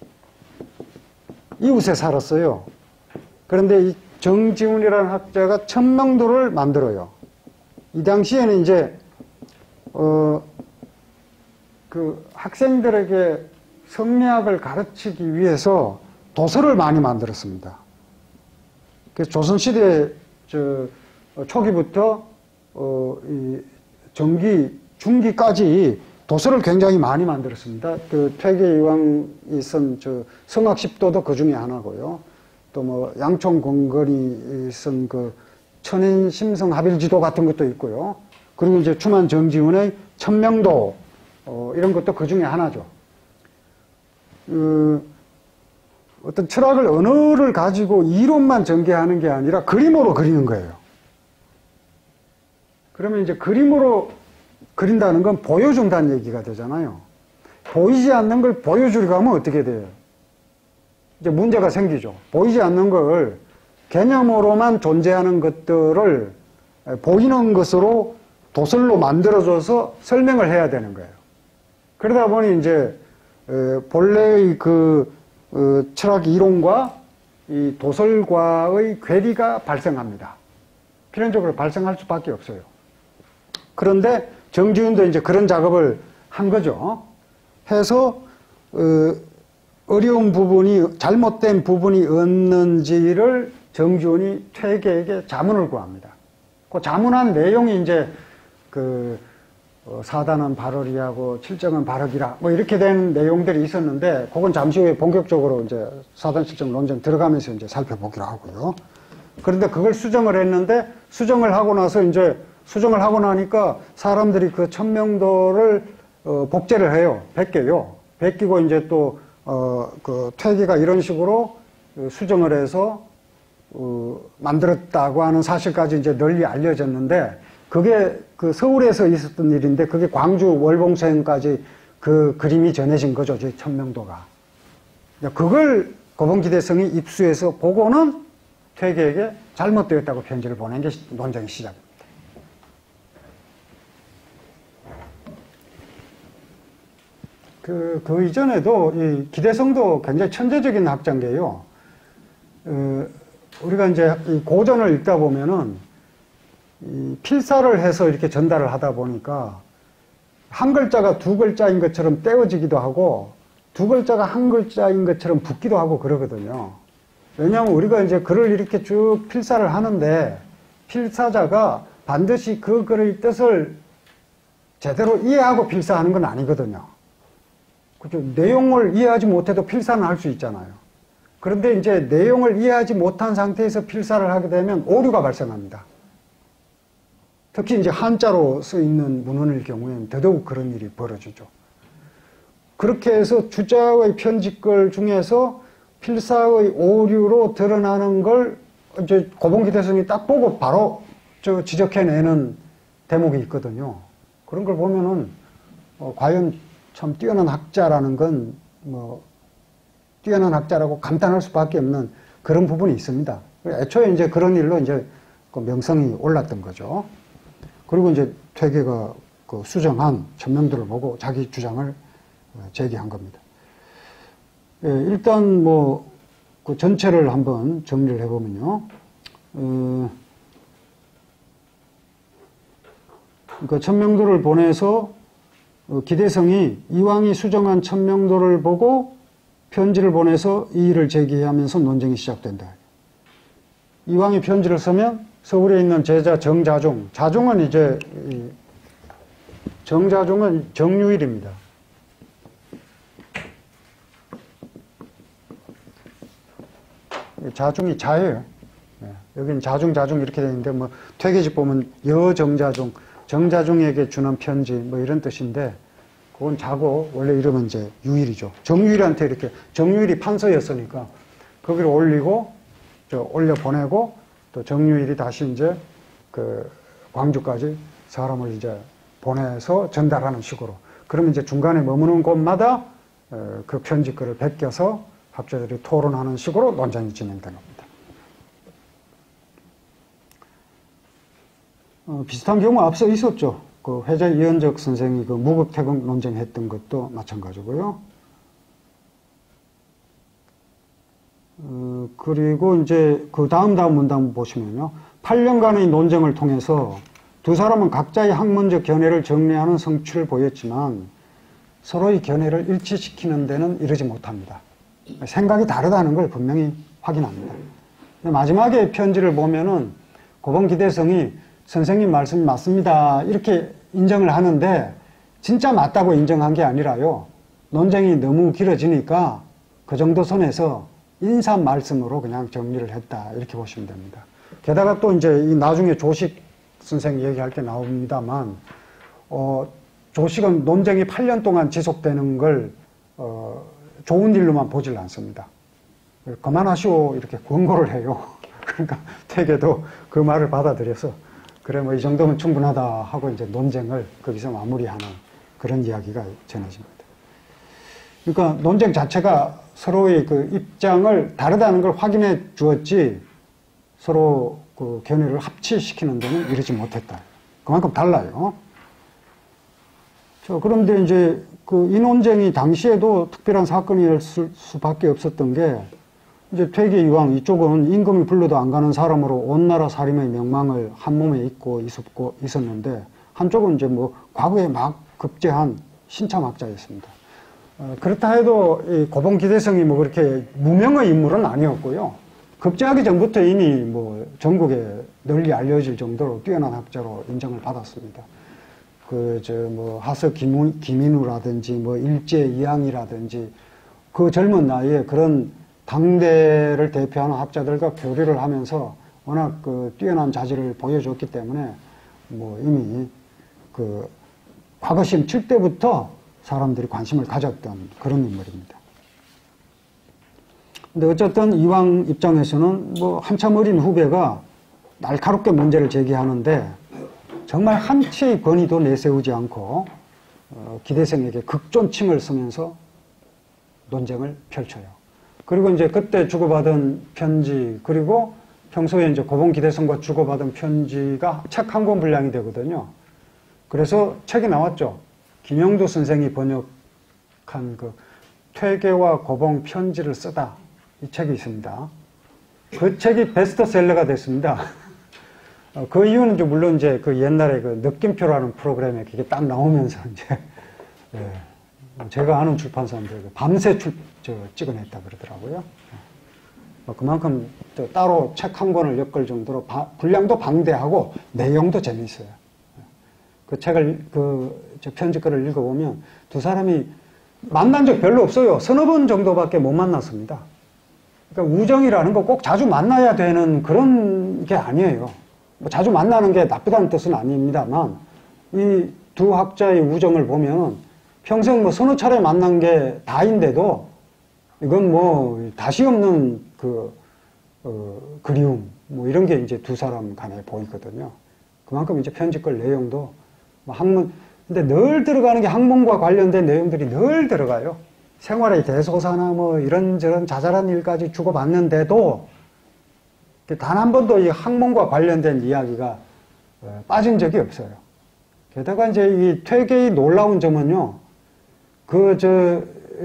이웃에 살았어요. 그런데 이 정지훈이라는 학자가 천명도를 만들어요. 이 당시에는 이제, 어, 그 학생들에게 성리학을 가르치기 위해서 도서를 많이 만들었습니다. 그래서 조선시대 저 초기부터, 어, 이 정기, 중기까지 도서를 굉장히 많이 만들었습니다. 그 퇴계 이왕이 쓴 저 성학십도도 그 중에 하나고요. 또 뭐 양총 권건이 쓴 그 천인 심성 합일지도 같은 것도 있고요. 그리고 이제 추만 정지훈의 천명도, 어, 이런 것도 그 중에 하나죠. 그 어떤 철학을 언어를 가지고 이론만 전개하는 게 아니라 그림으로 그리는 거예요. 그러면 이제 그림으로 그린다는 건 보여준다는 얘기가 되잖아요. 보이지 않는 걸 보여주려고 하면 어떻게 돼요? 이제 문제가 생기죠. 보이지 않는 걸 개념으로만 존재하는 것들을 보이는 것으로 도설로 만들어줘서 설명을 해야 되는 거예요. 그러다 보니 이제 본래의 그 철학 이론과 이 도설과의 괴리가 발생합니다. 필연적으로 발생할 수밖에 없어요. 그런데 정지훈도 이제 그런 작업을 한 거죠. 해서 어려운 부분이, 잘못된 부분이 없는지를 정지훈이 퇴계에게 자문을 구합니다. 그 자문한 내용이 이제 그 사단은 발월이하고 칠정은 발흑이라 뭐 이렇게 된 내용들이 있었는데, 그건 잠시 후에 본격적으로 이제 사단 칠정 논쟁 들어가면서 이제 살펴보기로 하고요. 그런데 그걸 수정을 했는데, 수정을 하고 나서 이제 수정을 하고 나니까 사람들이 그 천명도를 어, 복제를 해요. 베껴요. 베끼고 이제 또 어, 그 퇴계가 이런 식으로 수정을 해서 어, 만들었다고 하는 사실까지 이제 널리 알려졌는데, 그게 그 서울에서 있었던 일인데, 그게 광주 월봉소행까지 그 그림이 전해진 거죠. 저 천명도가. 그걸 고봉기대성이 입수해서 보고는 퇴계에게 잘못되었다고 편지를 보낸 게 논쟁의 시작입니다. 그, 그 이전에도 이 기대성도 굉장히 천재적인 학자인데요. 어, 우리가 이제 이 고전을 읽다 보면은 이 필사를 해서 이렇게 전달을 하다 보니까 한 글자가 두 글자인 것처럼 떼어지기도 하고, 두 글자가 한 글자인 것처럼 붙기도 하고 그러거든요. 왜냐하면 우리가 이제 글을 이렇게 쭉 필사를 하는데, 필사자가 반드시 그 글의 뜻을 제대로 이해하고 필사하는 건 아니거든요. 그죠? 내용을 이해하지 못해도 필사는 할 수 있잖아요. 그런데 이제 내용을 이해하지 못한 상태에서 필사를 하게 되면 오류가 발생합니다. 특히 이제 한자로 써 있는 문헌일 경우에는 더더욱 그런 일이 벌어지죠. 그렇게 해서 주자의 편집글 중에서 필사의 오류로 드러나는 걸 이제 고봉기대성이 딱 보고 바로 저 지적해내는 대목이 있거든요. 그런 걸 보면은 어, 과연 참 뛰어난 학자라는 건 뭐 뛰어난 학자라고 감탄할 수밖에 없는 그런 부분이 있습니다. 애초에 이제 그런 일로 이제 그 명성이 올랐던 거죠. 그리고 이제 퇴계가 그 수정한 천명들을 보고 자기 주장을 제기한 겁니다. 예, 일단 뭐 그 전체를 한번 정리를 해보면요. 어, 그러니까 천명도를 보내서 기대성이 이왕이 수정한 천명도를 보고 편지를 보내서 이의를 제기하면서 논쟁이 시작된다. 이왕이 편지를 쓰면 서울에 있는 제자 정자종, 자종은 이제 정자종은 정유일입니다. 자중이 자예요. 여기는 자중, 자중 이렇게 되어 있는데, 뭐, 퇴계집 보면 여정자중, 정자중에게 주는 편지, 뭐 이런 뜻인데, 그건 자고, 원래 이름은 이제 유일이죠. 정유일한테 이렇게, 정유일이 판서였으니까, 거기를 올리고, 저 올려 보내고, 또 정유일이 다시 이제, 그, 광주까지 사람을 이제 보내서 전달하는 식으로. 그러면 이제 중간에 머무는 곳마다 그 편지글을 베껴서 학자들이 토론하는 식으로 논쟁이 진행된 겁니다. 어, 비슷한 경우 앞서 있었죠. 그 회자 이현적 선생이 그 무극태극 논쟁했던 것도 마찬가지고요. 어, 그리고 이제 그 다음 다음 문단 보시면요. 팔 년간의 논쟁을 통해서 두 사람은 각자의 학문적 견해를 정리하는 성취를 보였지만 서로의 견해를 일치시키는 데는 이르지 못합니다. 생각이 다르다는 걸 분명히 확인합니다. 마지막에 편지를 보면은 고봉기대성이 선생님 말씀이 맞습니다. 이렇게 인정을 하는데 진짜 맞다고 인정한 게 아니라요. 논쟁이 너무 길어지니까 그 정도 선에서 인사 말씀으로 그냥 정리를 했다. 이렇게 보시면 됩니다. 게다가 또 이제 이 나중에 조식 선생 얘기할 때 나옵니다만, 어, 조식은 논쟁이 팔 년 동안 지속되는 걸, 어, 좋은 일로만 보질 않습니다. 그만하시오. 이렇게 권고를 해요. 그러니까 퇴계도 그 말을 받아들여서, 그래, 뭐 이 정도면 충분하다 하고 이제 논쟁을 거기서 마무리하는 그런 이야기가 전해집니다. 그러니까 논쟁 자체가 서로의 그 입장을 다르다는 걸 확인해 주었지, 서로 그 견해를 합치시키는 데는 이르지 못했다. 그만큼 달라요. 자, 그런데 이제 그 이 논쟁이 당시에도 특별한 사건일 수밖에 없었던 게, 이제 퇴계 이황 이쪽은 임금이 불러도 안 가는 사람으로 온 나라 살림의 명망을 한 몸에 입고 있었고 있었는데, 한쪽은 이제 뭐 과거에 막 급제한 신참학자였습니다. 어, 그렇다 해도 이 고봉기대성이 뭐 그렇게 무명의 인물은 아니었고요. 급제하기 전부터 이미 뭐 전국에 널리 알려질 정도로 뛰어난 학자로 인정을 받았습니다. 그, 저, 뭐, 하서 김우, 김인우라든지, 뭐, 일제 이항이라든지, 그 젊은 나이에 그런 당대를 대표하는 학자들과 교류를 하면서 워낙 그 뛰어난 자질을 보여줬기 때문에, 뭐, 이미 그, 과거심 칠 때부터 사람들이 관심을 가졌던 그런 인물입니다. 근데 어쨌든 이황 입장에서는 뭐, 한참 어린 후배가 날카롭게 문제를 제기하는데, 정말 한치의 권위도 내세우지 않고 어, 기대성에게 극존칭을 쓰면서 논쟁을 펼쳐요. 그리고 이제 그때 주고받은 편지, 그리고 평소에 이제 고봉기대성과 주고받은 편지가 책 한 권 분량이 되거든요. 그래서 책이 나왔죠. 김영도 선생이 번역한 그 퇴계와 고봉 편지를 쓰다, 이 책이 있습니다. 그 책이 베스트셀러가 됐습니다. 그 이유는 이제 물론 이제 그 옛날에 그 느낌표라는 프로그램에 그게 딱 나오면서 이제, 예, 제가 아는 출판사인데 밤새 출, 저, 찍어냈다 그러더라고요. 그만큼 따로 책 한 권을 엮을 정도로 바, 분량도 방대하고 내용도 재미있어요. 그 책을, 그, 저 편집글을 읽어보면 두 사람이 만난 적 별로 없어요. 서너 번 정도밖에 못 만났습니다. 그러니까 우정이라는 거 꼭 자주 만나야 되는 그런 게 아니에요. 뭐 자주 만나는 게 나쁘다는 뜻은 아닙니다만, 이 두 학자의 우정을 보면 평생 뭐 서너 차례 만난 게 다인데도 이건 뭐 다시 없는 그, 어, 그리움, 뭐 이런 게 이제 두 사람 간에 보이거든요. 그만큼 이제 편집글 내용도 뭐 학문, 근데 늘 들어가는 게 학문과 관련된 내용들이 늘 들어가요. 생활의 대소사나 뭐 이런저런 자잘한 일까지 주고받는데도 단 한 번도 이 학문과 관련된 이야기가 빠진 적이 없어요. 게다가 이제 이 퇴계의 놀라운 점은요, 그, 저,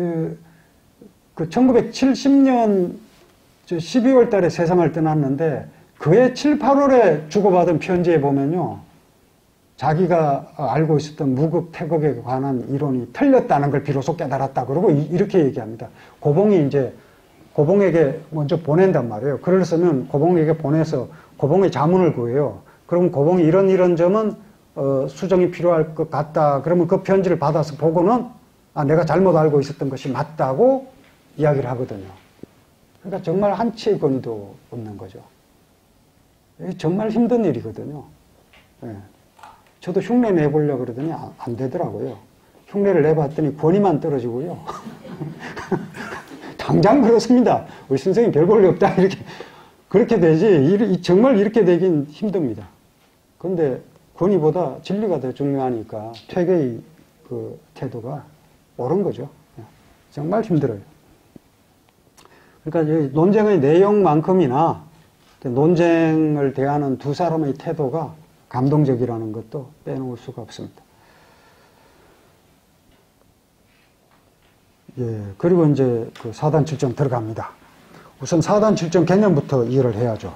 그 천구백칠십 년 십이월 달에 세상을 떠났는데 그해 칠, 팔월에 주고받은 편지에 보면요, 자기가 알고 있었던 무극, 태극에 관한 이론이 틀렸다는 걸 비로소 깨달았다. 그러고 이렇게 얘기합니다. 고봉이 이제 고봉에게 먼저 보낸단 말이에요. 글을 쓰면 고봉에게 보내서 고봉의 자문을 구해요. 그럼 고봉이 이런 이런 점은 어, 수정이 필요할 것 같다. 그러면 그 편지를 받아서 보고는 아, 내가 잘못 알고 있었던 것이 맞다고 이야기를 하거든요. 그러니까 정말 한치의 권위도 없는 거죠. 이게 정말 힘든 일이거든요. 예. 저도 흉내 내보려고 그러더니 안, 안 되더라고요. 흉내를 내봤더니 권위만 떨어지고요. 당장 그렇습니다. 우리 선생님 별 볼 일 없다. 이렇게. 그렇게 되지. 정말 이렇게 되긴 힘듭니다. 그런데 권위보다 진리가 더 중요하니까 퇴계의 그 태도가 옳은 거죠. 정말 힘들어요. 그러니까 논쟁의 내용만큼이나 논쟁을 대하는 두 사람의 태도가 감동적이라는 것도 빼놓을 수가 없습니다. 예, 그리고 이제 그 사단 칠정 들어갑니다. 우선 사단 칠정 개념부터 이해를 해야죠.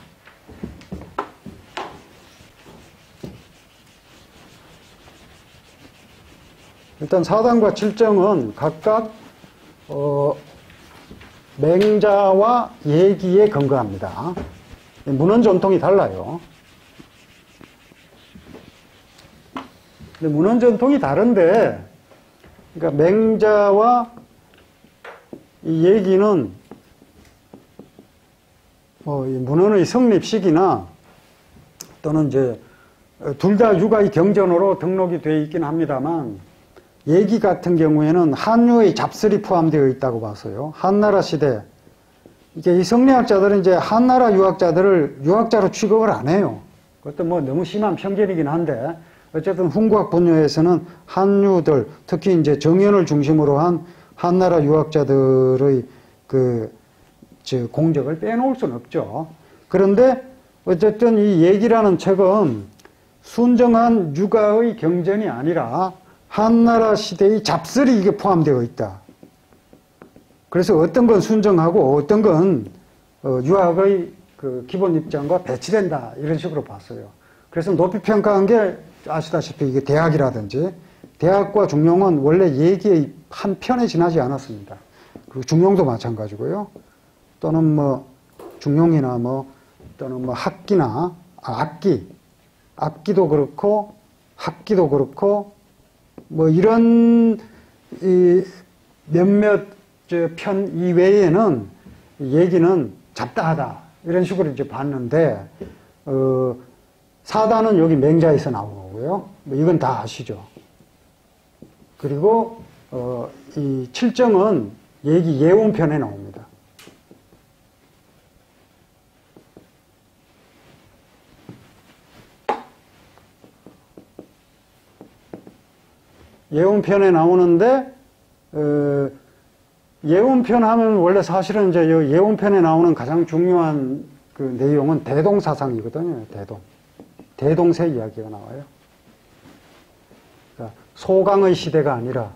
일단 사단과 칠정은 각각 어, 맹자와 예기에 근거합니다. 문헌 전통이 달라요. 근데 문헌 전통이 다른데, 그러니까 맹자와 이 예기는 뭐 문헌의 성립 시기나 또는 이제 둘 다 육아의 경전으로 등록이 되어 있긴 합니다만, 예기 같은 경우에는 한유의 잡설이 포함되어 있다고 봤어요. 한나라 시대. 이게 이 성리학자들은 이제 한나라 유학자들을 유학자로 취급을 안 해요. 그것도 뭐 너무 심한 편견이긴 한데, 어쨌든 훈구학 분야에서는 한유들, 특히 이제 정연을 중심으로 한 한나라 유학자들의 그, 저 공적을 빼놓을 수는 없죠. 그런데 어쨌든 이 예기라는 책은 순정한 유가의 경전이 아니라 한나라 시대의 잡설이 이게 포함되어 있다. 그래서 어떤 건 순정하고 어떤 건 유학의 그 기본 입장과 배치된다. 이런 식으로 봤어요. 그래서 높이 평가한 게 아시다시피 이게 대학이라든지 대학과 중용은 원래 예기의 한 편에 지나지 않았습니다. 그리고 중용도 마찬가지고요. 또는 뭐 중용이나 뭐 또는 뭐 학기나 아, 악기, 악기도 그렇고 학기도 그렇고 뭐 이런 이 몇몇 편 이외에는 얘기는 잡다하다 이런 식으로 이제 봤는데 어, 사단은 여기 맹자에서 나온 거고요. 뭐 이건 다 아시죠. 그리고 어, 이 칠정은 얘기 예운편에 나옵니다. 예운편에 나오는데 어, 예운편 하면 원래 사실은 이제 예운편에 나오는 가장 중요한 그 내용은 대동사상이거든요. 대동. 대동세 이야기가 나와요. 그러니까 소강의 시대가 아니라,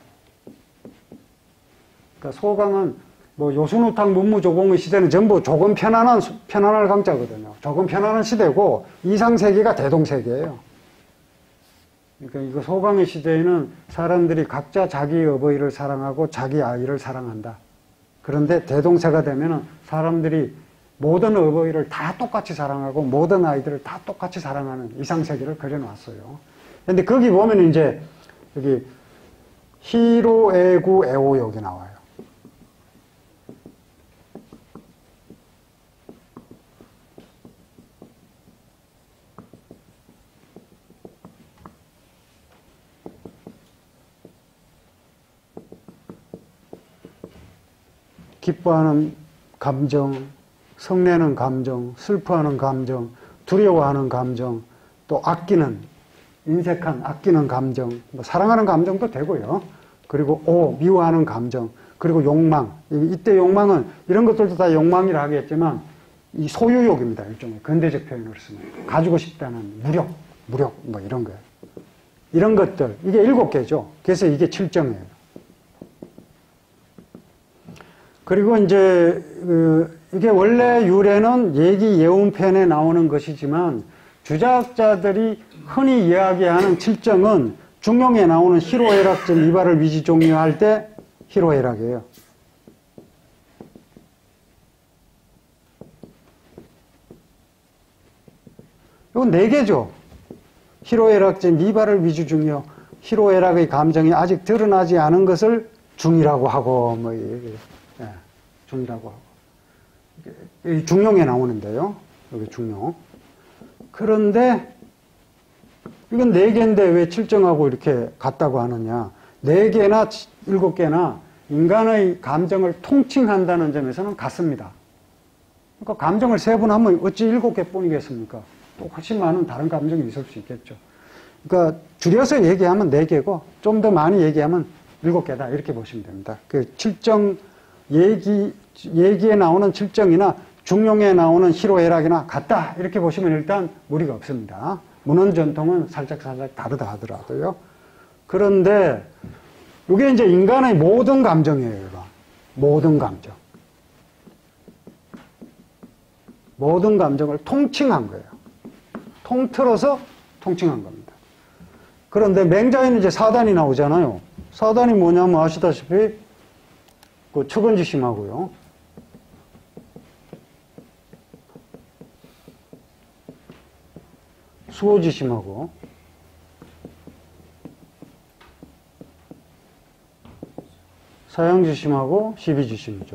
그러니까 소강은 뭐 요순우탕 문무조공의 시대는 전부 조금 편안한, 편안할 강자거든요. 조금 편안한 시대고, 이상세계가 대동세계예요. 그러니까 이거 소강의 시대에는 사람들이 각자 자기 어버이를 사랑하고 자기 아이를 사랑한다. 그런데 대동세가 되면은 사람들이 모든 어버이를 다 똑같이 사랑하고 모든 아이들을 다 똑같이 사랑하는 이상세계를 그려놨어요. 근데 거기 보면 이제 여기 히로, 에구, 에오 여기 나와요. 기뻐하는 감정, 성내는 감정, 슬퍼하는 감정, 두려워하는 감정, 또 아끼는, 인색한 아끼는 감정, 뭐 사랑하는 감정도 되고요. 그리고 오, 미워하는 감정, 그리고 욕망. 이때 욕망은 이런 것들도 다 욕망이라 하겠지만 이 소유욕입니다. 일종의 근대적 표현으로 쓰면. 가지고 싶다는 무력, 무력 뭐 이런 거예요. 이런 것들, 이게 일곱 개죠. 그래서 이게 칠정이에요. 그리고 이제 그 이게 원래 유래는 얘기 예운편에 나오는 것이지만 주자학자들이 흔히 이야기하는 칠정은 중용에 나오는 희로애락점 이발을 위지 종료할 때 희로애락이에요. 이건 네 개죠. 희로애락점 이발을 위주 중요, 희로애락의 감정이 아직 드러나지 않은 것을 중이라고 하고 뭐 예, 중이라고 하고 이 중용에 나오는데요. 여기 중용. 그런데 이건 네 개인데 왜 칠정하고 이렇게 같다고 하느냐. 네 개나 일곱 개나 인간의 감정을 통칭한다는 점에서는 같습니다. 그러니까 감정을 세분하면 어찌 일곱 개뿐이겠습니까? 또 훨씬 많은 다른 감정이 있을 수 있겠죠. 그러니까 줄여서 얘기하면 네 개고 좀 더 많이 얘기하면 일곱 개다 이렇게 보시면 됩니다. 그 칠정 얘기 얘기에 나오는 칠정이나 중용에 나오는 희로애락이나 같다 이렇게 보시면 일단 무리가 없습니다. 문헌 전통은 살짝 살짝 다르다 하더라도요. 그런데 이게 이제 인간의 모든 감정이에요. 이거. 모든 감정. 모든 감정을 통칭한 거예요. 통틀어서 통칭한 겁니다. 그런데 맹자에는 이제 사단이 나오잖아요. 사단이 뭐냐면 아시다시피 그 척은지심하고요. 수호지심하고 사양지심하고 시비지심이죠.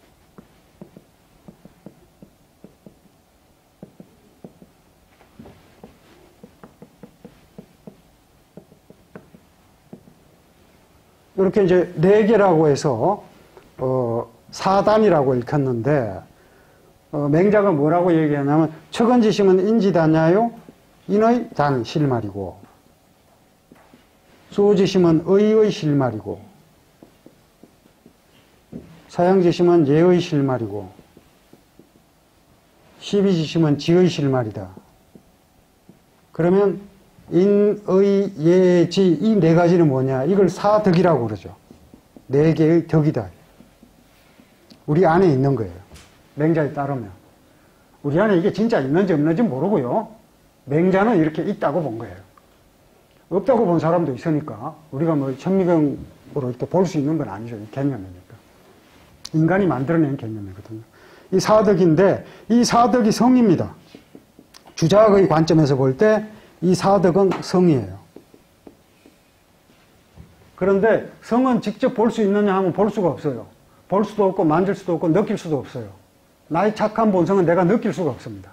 이렇게 이제 네 개라고 해서 어, 사단이라고 읽혔는데 어, 맹자가 뭐라고 얘기하냐면 척은지심은 인지다냐요? 인의 단 실말이고 수호지심은 의의 실말이고 사양지심은 예의 실말이고 시비지심은 지의 실말이다. 그러면 인의 예지 이 네 가지는 뭐냐? 이걸 사덕이라고 그러죠. 네 개의 덕이다. 우리 안에 있는 거예요. 맹자에 따르면. 우리 안에 이게 진짜 있는지 없는지 모르고요. 맹자는 이렇게 있다고 본 거예요. 없다고 본 사람도 있으니까 우리가 뭐 현미경으로 이렇게 볼 수 있는 건 아니죠. 이 개념이니까. 인간이 만들어낸 개념이거든요. 이 사덕인데 이 사덕이 성입니다. 주자학의 관점에서 볼 때 이 사덕은 성이에요. 그런데 성은 직접 볼 수 있느냐 하면 볼 수가 없어요. 볼 수도 없고 만질 수도 없고 느낄 수도 없어요. 나의 착한 본성은 내가 느낄 수가 없습니다.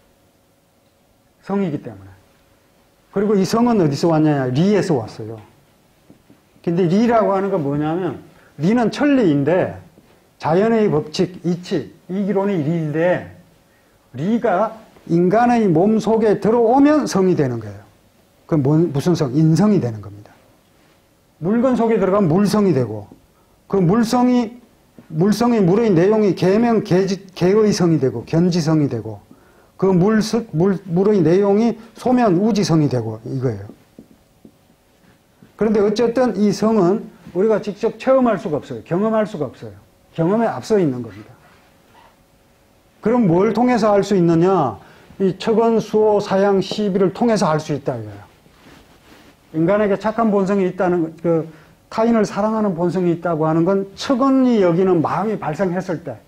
성이기 때문에. 그리고 이 성은 어디서 왔냐? 리에서 왔어요. 근데 리라고 하는 건 뭐냐면 리는 천리인데 자연의 법칙, 이치, 이기론이 리인데 리가 인간의 몸 속에 들어오면 성이 되는 거예요. 그 무슨 성? 인성이 되는 겁니다. 물건 속에 들어가면 물성이 되고 그 물성이 물성의 물의 내용이 계명 계지, 계의 성이 되고 견지성이 되고 그 물, 물, 물의 내용이 소면 우지성이 되고 이거예요. 그런데 어쨌든 이 성은 우리가 직접 체험할 수가 없어요. 경험할 수가 없어요. 경험에 앞서 있는 겁니다. 그럼 뭘 통해서 알 수 있느냐? 이 척은, 수호, 사양, 시비를 통해서 알 수 있다 이거예요. 인간에게 착한 본성이 있다는 그 타인을 사랑하는 본성이 있다고 하는 건 척은이 여기는 마음이 발생했을 때.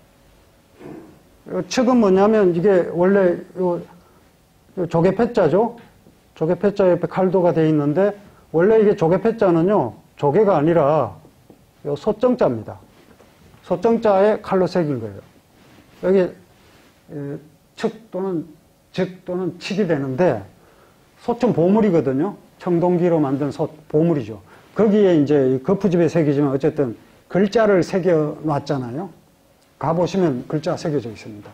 척은 뭐냐면 이게 원래 요, 요 조개패자죠. 조개 패자 옆에 칼도가 되어 있는데, 원래 이게 조개 패자는요, 조개가 아니라 요 소정자입니다. 소정자에 칼로 새긴 거예요. 여기 측 또는 즉 또는 칙이 되는데, 소청 보물이거든요. 청동기로 만든 소, 보물이죠. 거기에 이제 거푸집에 새기지만 어쨌든 글자를 새겨 놨잖아요. 가보시면 글자 새겨져 있습니다.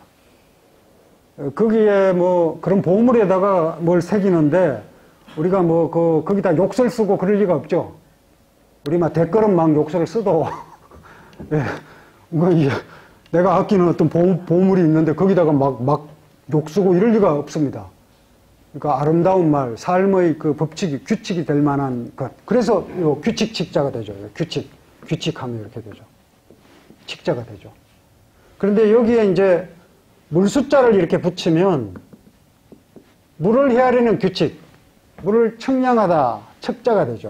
거기에 뭐 그런 보물에다가 뭘 새기는데, 우리가 뭐 그 거기다 욕설 쓰고 그럴 리가 없죠. 우리 막 댓글은 막 욕설을 쓰도 예, 뭐 내가 아끼는 어떤 보, 보물이 있는데 거기다가 막 막 욕 쓰고 이럴 리가 없습니다. 그러니까 아름다운 말, 삶의 그 법칙이, 규칙이 될 만한 것. 그래서 요 규칙 칙자가 되죠. 규칙, 규칙하면 이렇게 되죠. 칙자가 되죠. 그런데 여기에 이제 물숫자를 이렇게 붙이면 물을 헤아리는 규칙, 물을 측량하다, 척자가 되죠.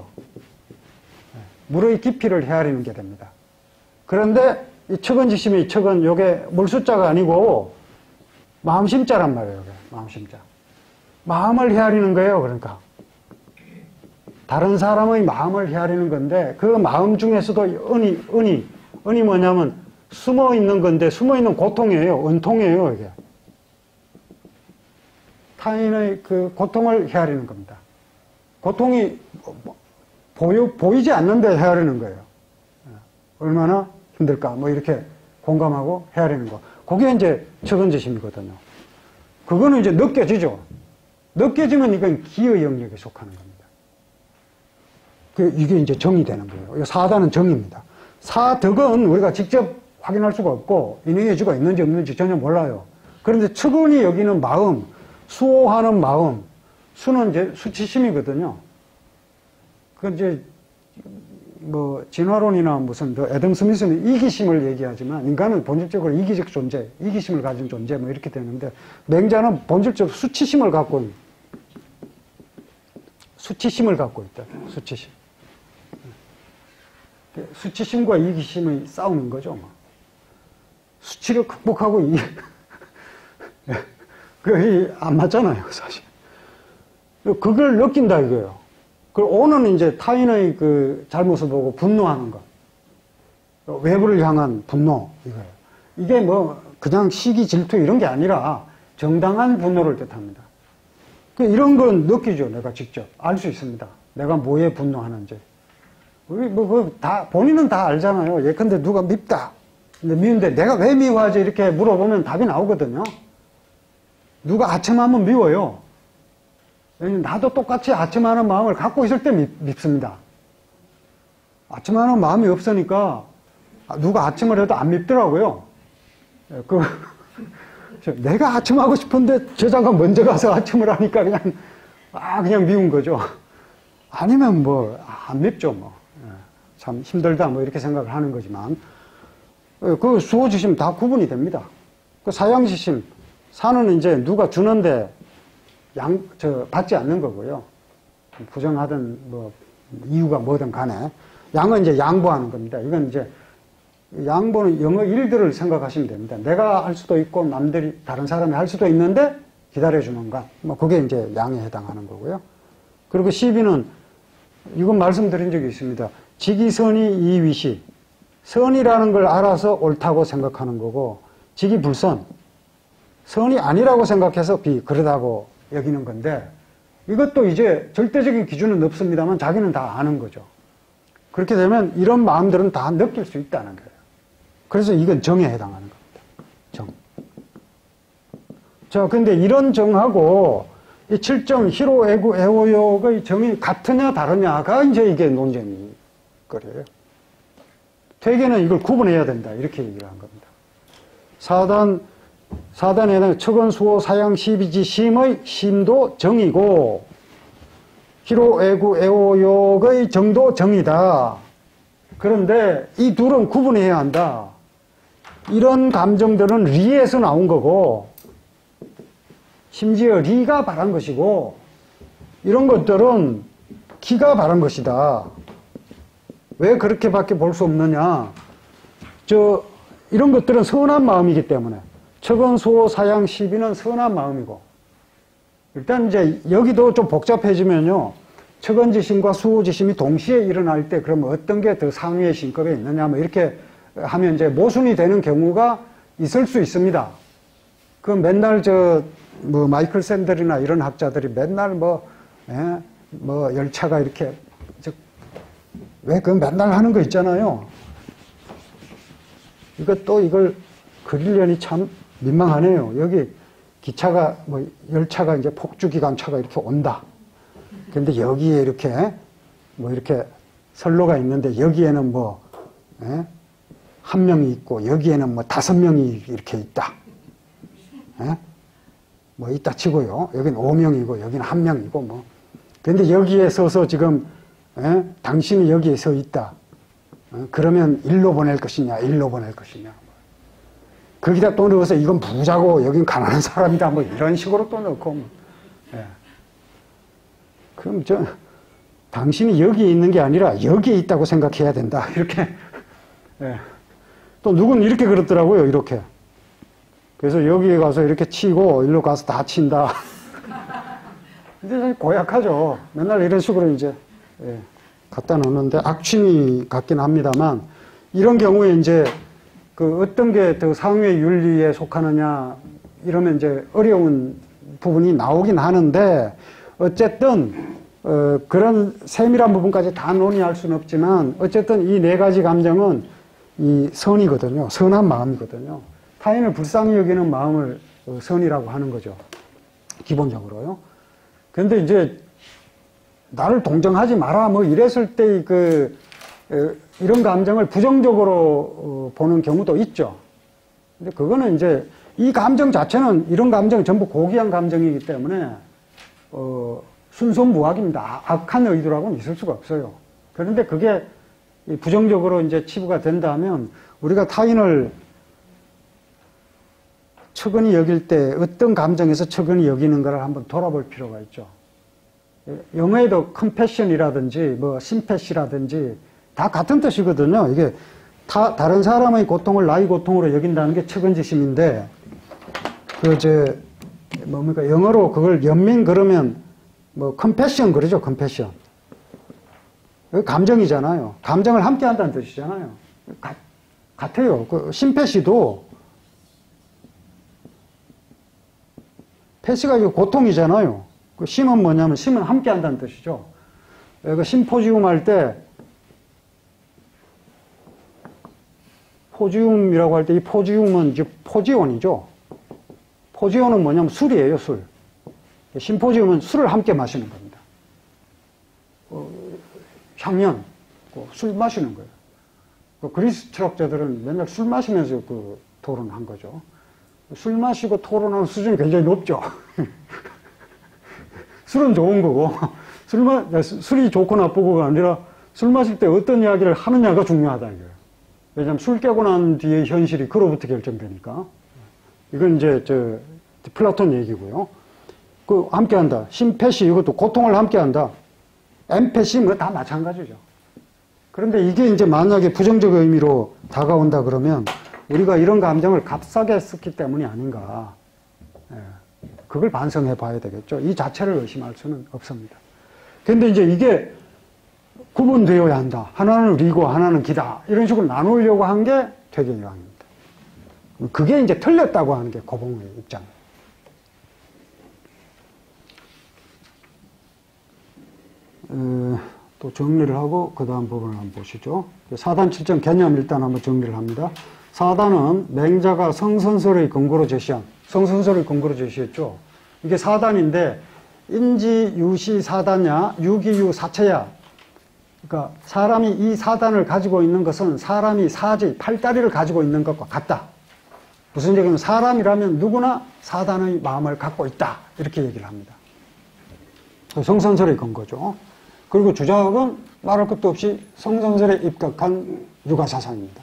물의 깊이를 헤아리는 게 됩니다. 그런데 이 척은지심이 척은 요게 물숫자가 아니고 마음심자란 말이에요. 요게. 마음심자. 마음을 헤아리는 거예요. 그러니까 다른 사람의 마음을 헤아리는 건데, 그 마음 중에서도 은이, 은이, 은이 뭐냐면 숨어 있는 건데, 숨어 있는 고통이에요. 은통이에요. 이게 타인의 그 고통을 헤아리는 겁니다. 고통이 보여, 보이지 않는데 헤아리는 거예요. 얼마나 힘들까 뭐 이렇게 공감하고 헤아리는 거. 그게 이제 척은지심이거든요. 그거는 이제 느껴지죠. 느껴지면 이건 기의 영역에 속하는 겁니다. 그 이게 이제 정이 되는 거예요. 사단은 정입니다. 사덕은 우리가 직접 확인할 수가 없고 인의 여지가 있는지 없는지 전혀 몰라요. 그런데 척은이 여기는 마음, 수호하는 마음, 수는 이제 수치심이거든요. 그 이제 뭐 진화론이나 무슨 애덤 스미스는 이기심을 얘기하지만, 인간은 본질적으로 이기적 존재, 이기심을 가진 존재 뭐 이렇게 되는데, 맹자는 본질적으로 수치심을 갖고 있는, 수치심을 갖고 있다. 수치심. 수치심과 이기심의 싸우는 거죠. 뭐. 수치를 극복하고 이 그게 안 맞잖아요, 사실. 그걸 느낀다 이거예요. 그리고 오는 이제 타인의 그 잘못을 보고 분노하는 것. 외부를 향한 분노, 이거예요. 이게 뭐, 그냥 시기, 질투 이런 게 아니라 정당한 분노를 뜻합니다. 이런 건 느끼죠, 내가 직접. 알 수 있습니다. 내가 뭐에 분노하는지. 우리 뭐, 그 다, 본인은 다 알잖아요. 예컨대 누가 밉다. 근데 미운데 내가 왜 미워하지? 이렇게 물어보면 답이 나오거든요. 누가 아첨하면 미워요. 왜냐면 나도 똑같이 아첨하는 마음을 갖고 있을 때 밉, 밉습니다. 아첨하는 마음이 없으니까 누가 아첨을 해도 안 밉더라고요. 그, 내가 아첨하고 싶은데 저자가 먼저 가서 아첨을 하니까 그냥, 아, 그냥 미운 거죠. 아니면 뭐, 안 밉죠, 뭐. 참 힘들다, 뭐 이렇게 생각을 하는 거지만. 그 수호지심 다 구분이 됩니다. 그 사양지심, 사는 이제 누가 주는데 양, 저, 받지 않는 거고요. 부정하든 뭐, 이유가 뭐든 간에. 양은 이제 양보하는 겁니다. 이건 이제, 양보는 영어 일들을 생각하시면 됩니다. 내가 할 수도 있고, 남들이, 다른 사람이 할 수도 있는데, 기다려주는 것. 뭐, 그게 이제 양에 해당하는 거고요. 그리고 시비는, 이건 말씀드린 적이 있습니다. 직이선이 이위시. 선이라는 걸 알아서 옳다고 생각하는 거고, 직이불선. 선이 아니라고 생각해서 비, 그러다고 여기는 건데, 이것도 이제 절대적인 기준은 없습니다만 자기는 다 아는 거죠. 그렇게 되면 이런 마음들은 다 느낄 수 있다는 거예요. 그래서 이건 정에 해당하는 겁니다. 정. 자, 근데 이런 정하고 이 칠정, 희로, 애구, 애호욕의 정이 같으냐 다르냐가 이제 이게 논쟁이 거래요. 퇴계는 이걸 구분해야 된다. 이렇게 얘기를 한 겁니다. 사단, 사단에 해당 척은, 수호, 사양, 시비지, 심의 심도 정이고, 희로, 애구, 애호욕의 정도 정이다. 그런데 이 둘은 구분해야 한다. 이런 감정들은 리에서 나온 거고, 심지어 리가 바란 것이고, 이런 것들은 기가 바란 것이다. 왜 그렇게밖에 볼 수 없느냐? 저 이런 것들은 선한 마음이기 때문에 척은, 수호, 사양, 시비는 선한 마음이고, 일단 이제 여기도 좀 복잡해지면요. 척언지심과 수호지심이 동시에 일어날 때 그러면 어떤 게 더 상위의 신급에 있느냐 뭐 이렇게 하면 이제 모순이 되는 경우가 있을 수 있습니다. 그 맨날 저 뭐 마이클 샌들이나 이런 학자들이 맨날 뭐, 예? 뭐 열차가 이렇게 왜 그 맨날 하는 거 있잖아요. 이것도 이걸 그리려니 참 민망하네요. 여기 기차가 뭐 열차가 이제 폭주기관차가 이렇게 온다. 근데 여기에 이렇게 뭐 이렇게 선로가 있는데 여기에는 뭐 한 명이 있고 여기에는 뭐 다섯 명이 이렇게 있다. 예? 뭐 있다 치고요. 여기는 오 명이고 여기는 한 명이고 뭐. 근데 여기에 서서 지금 예? 당신이 여기에 서 있다. 어? 그러면 일로 보낼 것이냐, 일로 보낼 것이냐. 거기다 또 넣어서 이건 부자고 여긴 가난한 사람이다. 뭐 이런 식으로 또 넣고. 뭐. 예. 그럼 저 당신이 여기에 있는 게 아니라 여기에 있다고 생각해야 된다. 이렇게. 예. 또 누군 이렇게 그렇더라고요. 이렇게. 그래서 여기에 가서 이렇게 치고 일로 가서 다 친다. 근데 고약하죠. 맨날 이런 식으로 이제 예, 갖다 놓는데 악취미 같긴 합니다만 이런 경우에 이제 그 어떤 게 더 상위의 윤리에 속하느냐 이러면 이제 어려운 부분이 나오긴 하는데 어쨌든 어, 그런 세밀한 부분까지 다 논의할 수는 없지만 어쨌든 이 네 가지 감정은 이 선이거든요. 선한 마음이거든요. 타인을 불쌍히 여기는 마음을 선이라고 하는 거죠. 기본적으로요. 근데 이제 나를 동정하지 마라 뭐 이랬을 때 그 이런 감정을 부정적으로 보는 경우도 있죠. 근데 그거는 이제 이 감정 자체는 이런 감정이 전부 고귀한 감정이기 때문에 어, 순손무악입니다. 악한 의도라고는 있을 수가 없어요. 그런데 그게 부정적으로 이제 치부가 된다면 우리가 타인을 척은히 여길 때 어떤 감정에서 척은히 여기는가를 한번 돌아볼 필요가 있죠. 영어에도 컴패션이라든지 뭐 심패시라든지 다 같은 뜻이거든요. 이게 타, 다른 사람의 고통을 나의 고통으로 여긴다는 게 척은지심인데 그 이제 뭡니까 영어로 그걸 연민 그러면 뭐 컴패션 그러죠. 컴패션. 감정이잖아요. 감정을 함께 한다는 뜻이잖아요. 가, 같아요. 그 심패시도 패시가 이거 고통이잖아요. 그 심은 뭐냐면 심은 함께 한다는 뜻이죠. 그 심포지움 할 때 포지움이라고 할 때 이 포지움은 즉 포지온이죠. 포지온은 뭐냐면 술이에요, 술. 심포지움은 술을 함께 마시는 겁니다. 어, 향연, 술 마시는 거예요. 그 그리스 철학자들은 맨날 술 마시면서 그 토론한 거죠. 술 마시고 토론하는 수준이 굉장히 높죠. 술은 좋은 거고, 술 마, 술이 좋고 나쁘고가 아니라 술 마실 때 어떤 이야기를 하느냐가 중요하다, 이거예요. 왜냐하면 술 깨고 난 뒤에 현실이 그로부터 결정되니까. 이건 이제, 저, 플라톤 얘기고요. 그, 함께 한다. 심패시, 이것도 고통을 함께 한다. 엠패시, 뭐 다 마찬가지죠. 그런데 이게 이제 만약에 부정적 의미로 다가온다 그러면 우리가 이런 감정을 값싸게 썼기 때문이 아닌가. 예. 그걸 반성해 봐야 되겠죠. 이 자체를 의심할 수는 없습니다. 근데 이제 이게 구분되어야 한다. 하나는 리고 하나는 기다. 이런 식으로 나누려고 한 게 퇴계유황입니다. 그게 이제 틀렸다고 하는 게 고봉의 입장이에요. 어, 또 정리를 하고 그 다음 부분을 한번 보시죠. 사단 칠 점 개념 일단 한번 정리를 합니다. 사단은 맹자가 성선설의 근거로 제시한, 성선설의 근거로 제시했죠. 이게 사단인데 인지 유시 사단야, 유기유 사체야. 그러니까 사람이 이 사단을 가지고 있는 것은 사람이 사지, 팔다리를 가지고 있는 것과 같다. 무슨 얘기냐면 사람이라면 누구나 사단의 마음을 갖고 있다. 이렇게 얘기를 합니다. 성선설의 근거죠. 그리고 주자학은 말할 것도 없이 성선설에 입각한 유가사상입니다.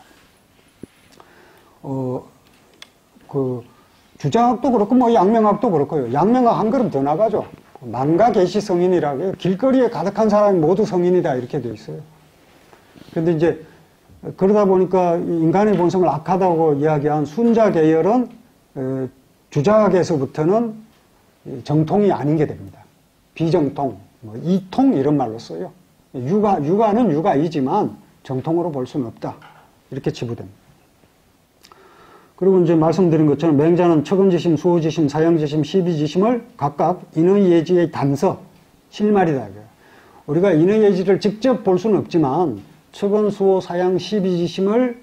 어, 그, 주자학도 그렇고, 뭐, 양명학도 그렇고요. 양명학 한 걸음 더 나가죠. 만가 계시 성인이라고 해요. 길거리에 가득한 사람이 모두 성인이다. 이렇게 돼 있어요. 근데 이제, 그러다 보니까 인간의 본성을 악하다고 이야기한 순자 계열은, 에, 주자학에서부터는, 정통이 아닌 게 됩니다. 비정통, 뭐 이통 이런 말로 써요. 유가, 유가는 유가이지만 정통으로 볼 수는 없다. 이렇게 치부됩니다. 그리고 이제 말씀드린 것처럼 맹자는 척음지심, 수호지심, 사형지심, 시비지심을 각각 인의예지의 단서, 실말이다. 이거예요. 우리가 인의예지를 직접 볼 수는 없지만 척은, 수호, 사형, 시비지심을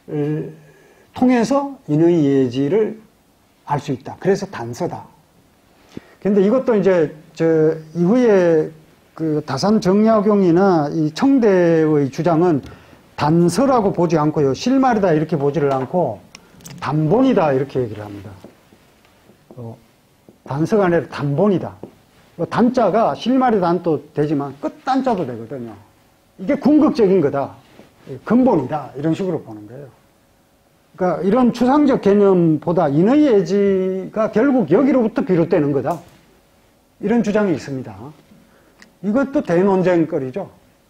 통해서 인의예지를 알 수 있다. 그래서 단서다. 근데 이것도 이제 저 이후에 그 다산정약용이나 이 청대의 주장은 단서라고 보지 않고요. 실말이다 이렇게 보지를 않고 단본이다 이렇게 얘기를 합니다. 어, 단서가 아니라 단본이다. 단자가 실말의 단도 되지만 끝단자도 되거든요. 이게 궁극적인 거다. 근본이다. 이런 식으로 보는 거예요. 그러니까 이런 추상적 개념보다 인의예지가 결국 여기로부터 비롯되는 거다. 이런 주장이 있습니다. 이것도 대논쟁거리죠.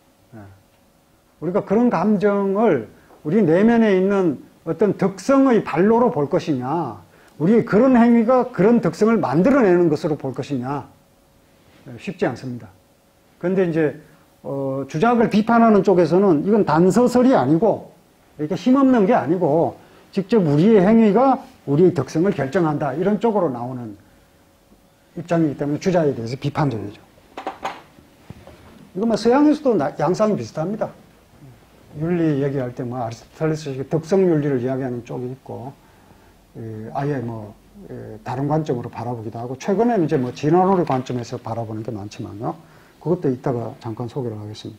우리가 그런 감정을 우리 내면에 있는 어떤 덕성의 발로로 볼 것이냐, 우리의 그런 행위가 그런 덕성을 만들어내는 것으로 볼 것이냐, 쉽지 않습니다. 그런데 이제 어, 주작을 비판하는 쪽에서는 이건 단서설이 아니고 이렇게 힘없는 게 아니고 직접 우리의 행위가 우리의 덕성을 결정한다 이런 쪽으로 나오는 입장이기 때문에 주자에 대해서 비판적이죠. 이거 뭐 서양에서도 양상이 비슷합니다. 윤리 얘기할 때 뭐 아리스토텔레스식 덕성 윤리를 이야기하는 쪽이 있고 아예 뭐 다른 관점으로 바라보기도 하고 최근에는 이제 뭐 진화론의 관점에서 바라보는 게 많지만요. 그것도 이따가 잠깐 소개를 하겠습니다.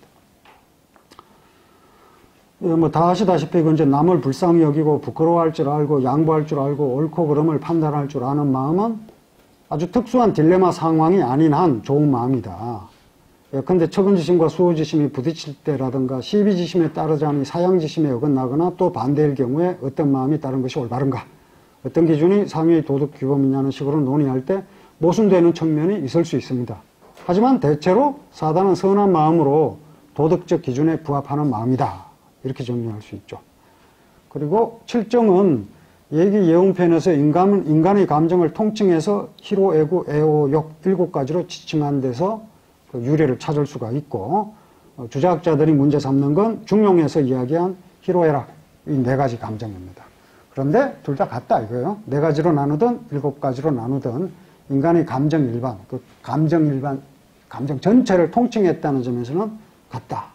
뭐 다 아시다시피 이제 남을 불쌍히 여기고 부끄러워할 줄 알고 양보할 줄 알고 옳고 그름을 판단할 줄 아는 마음은 아주 특수한 딜레마 상황이 아닌 한 좋은 마음이다. 예컨대 척은지심과 수호지심이 부딪힐 때라든가 시비지심에 따르지 않은 사형지심에 어긋나거나 또 반대일 경우에 어떤 마음이 따른 것이 올바른가, 어떤 기준이 상위의 도덕 규범이냐는 식으로 논의할 때 모순되는 측면이 있을 수 있습니다. 하지만 대체로 사단은 선한 마음으로 도덕적 기준에 부합하는 마음이다. 이렇게 정리할 수 있죠. 그리고 칠정은 얘기 예웅편에서 인간, 인간의 감정을 통칭해서 희로, 애구, 애호, 욕 일곱 가지로 지칭한 데서 그 유래를 찾을 수가 있고, 어, 주자학자들이 문제 삼는 건 중용에서 이야기한 희로애락 이 네 가지 감정입니다. 그런데 둘 다 같다 이거예요. 네 가지로 나누든 일곱 가지로 나누든 인간의 감정 일반, 그 감정 일반, 감정 전체를 통칭했다는 점에서는 같다.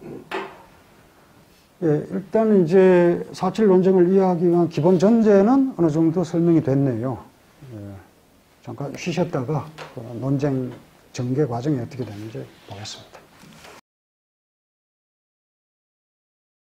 예, 일단 이제 사칠 논쟁을 이해하기 위한 기본 전제는 어느 정도 설명이 됐네요. 예, 잠깐 쉬셨다가 그 논쟁 전개 과정이 어떻게 되는지 보겠습니다.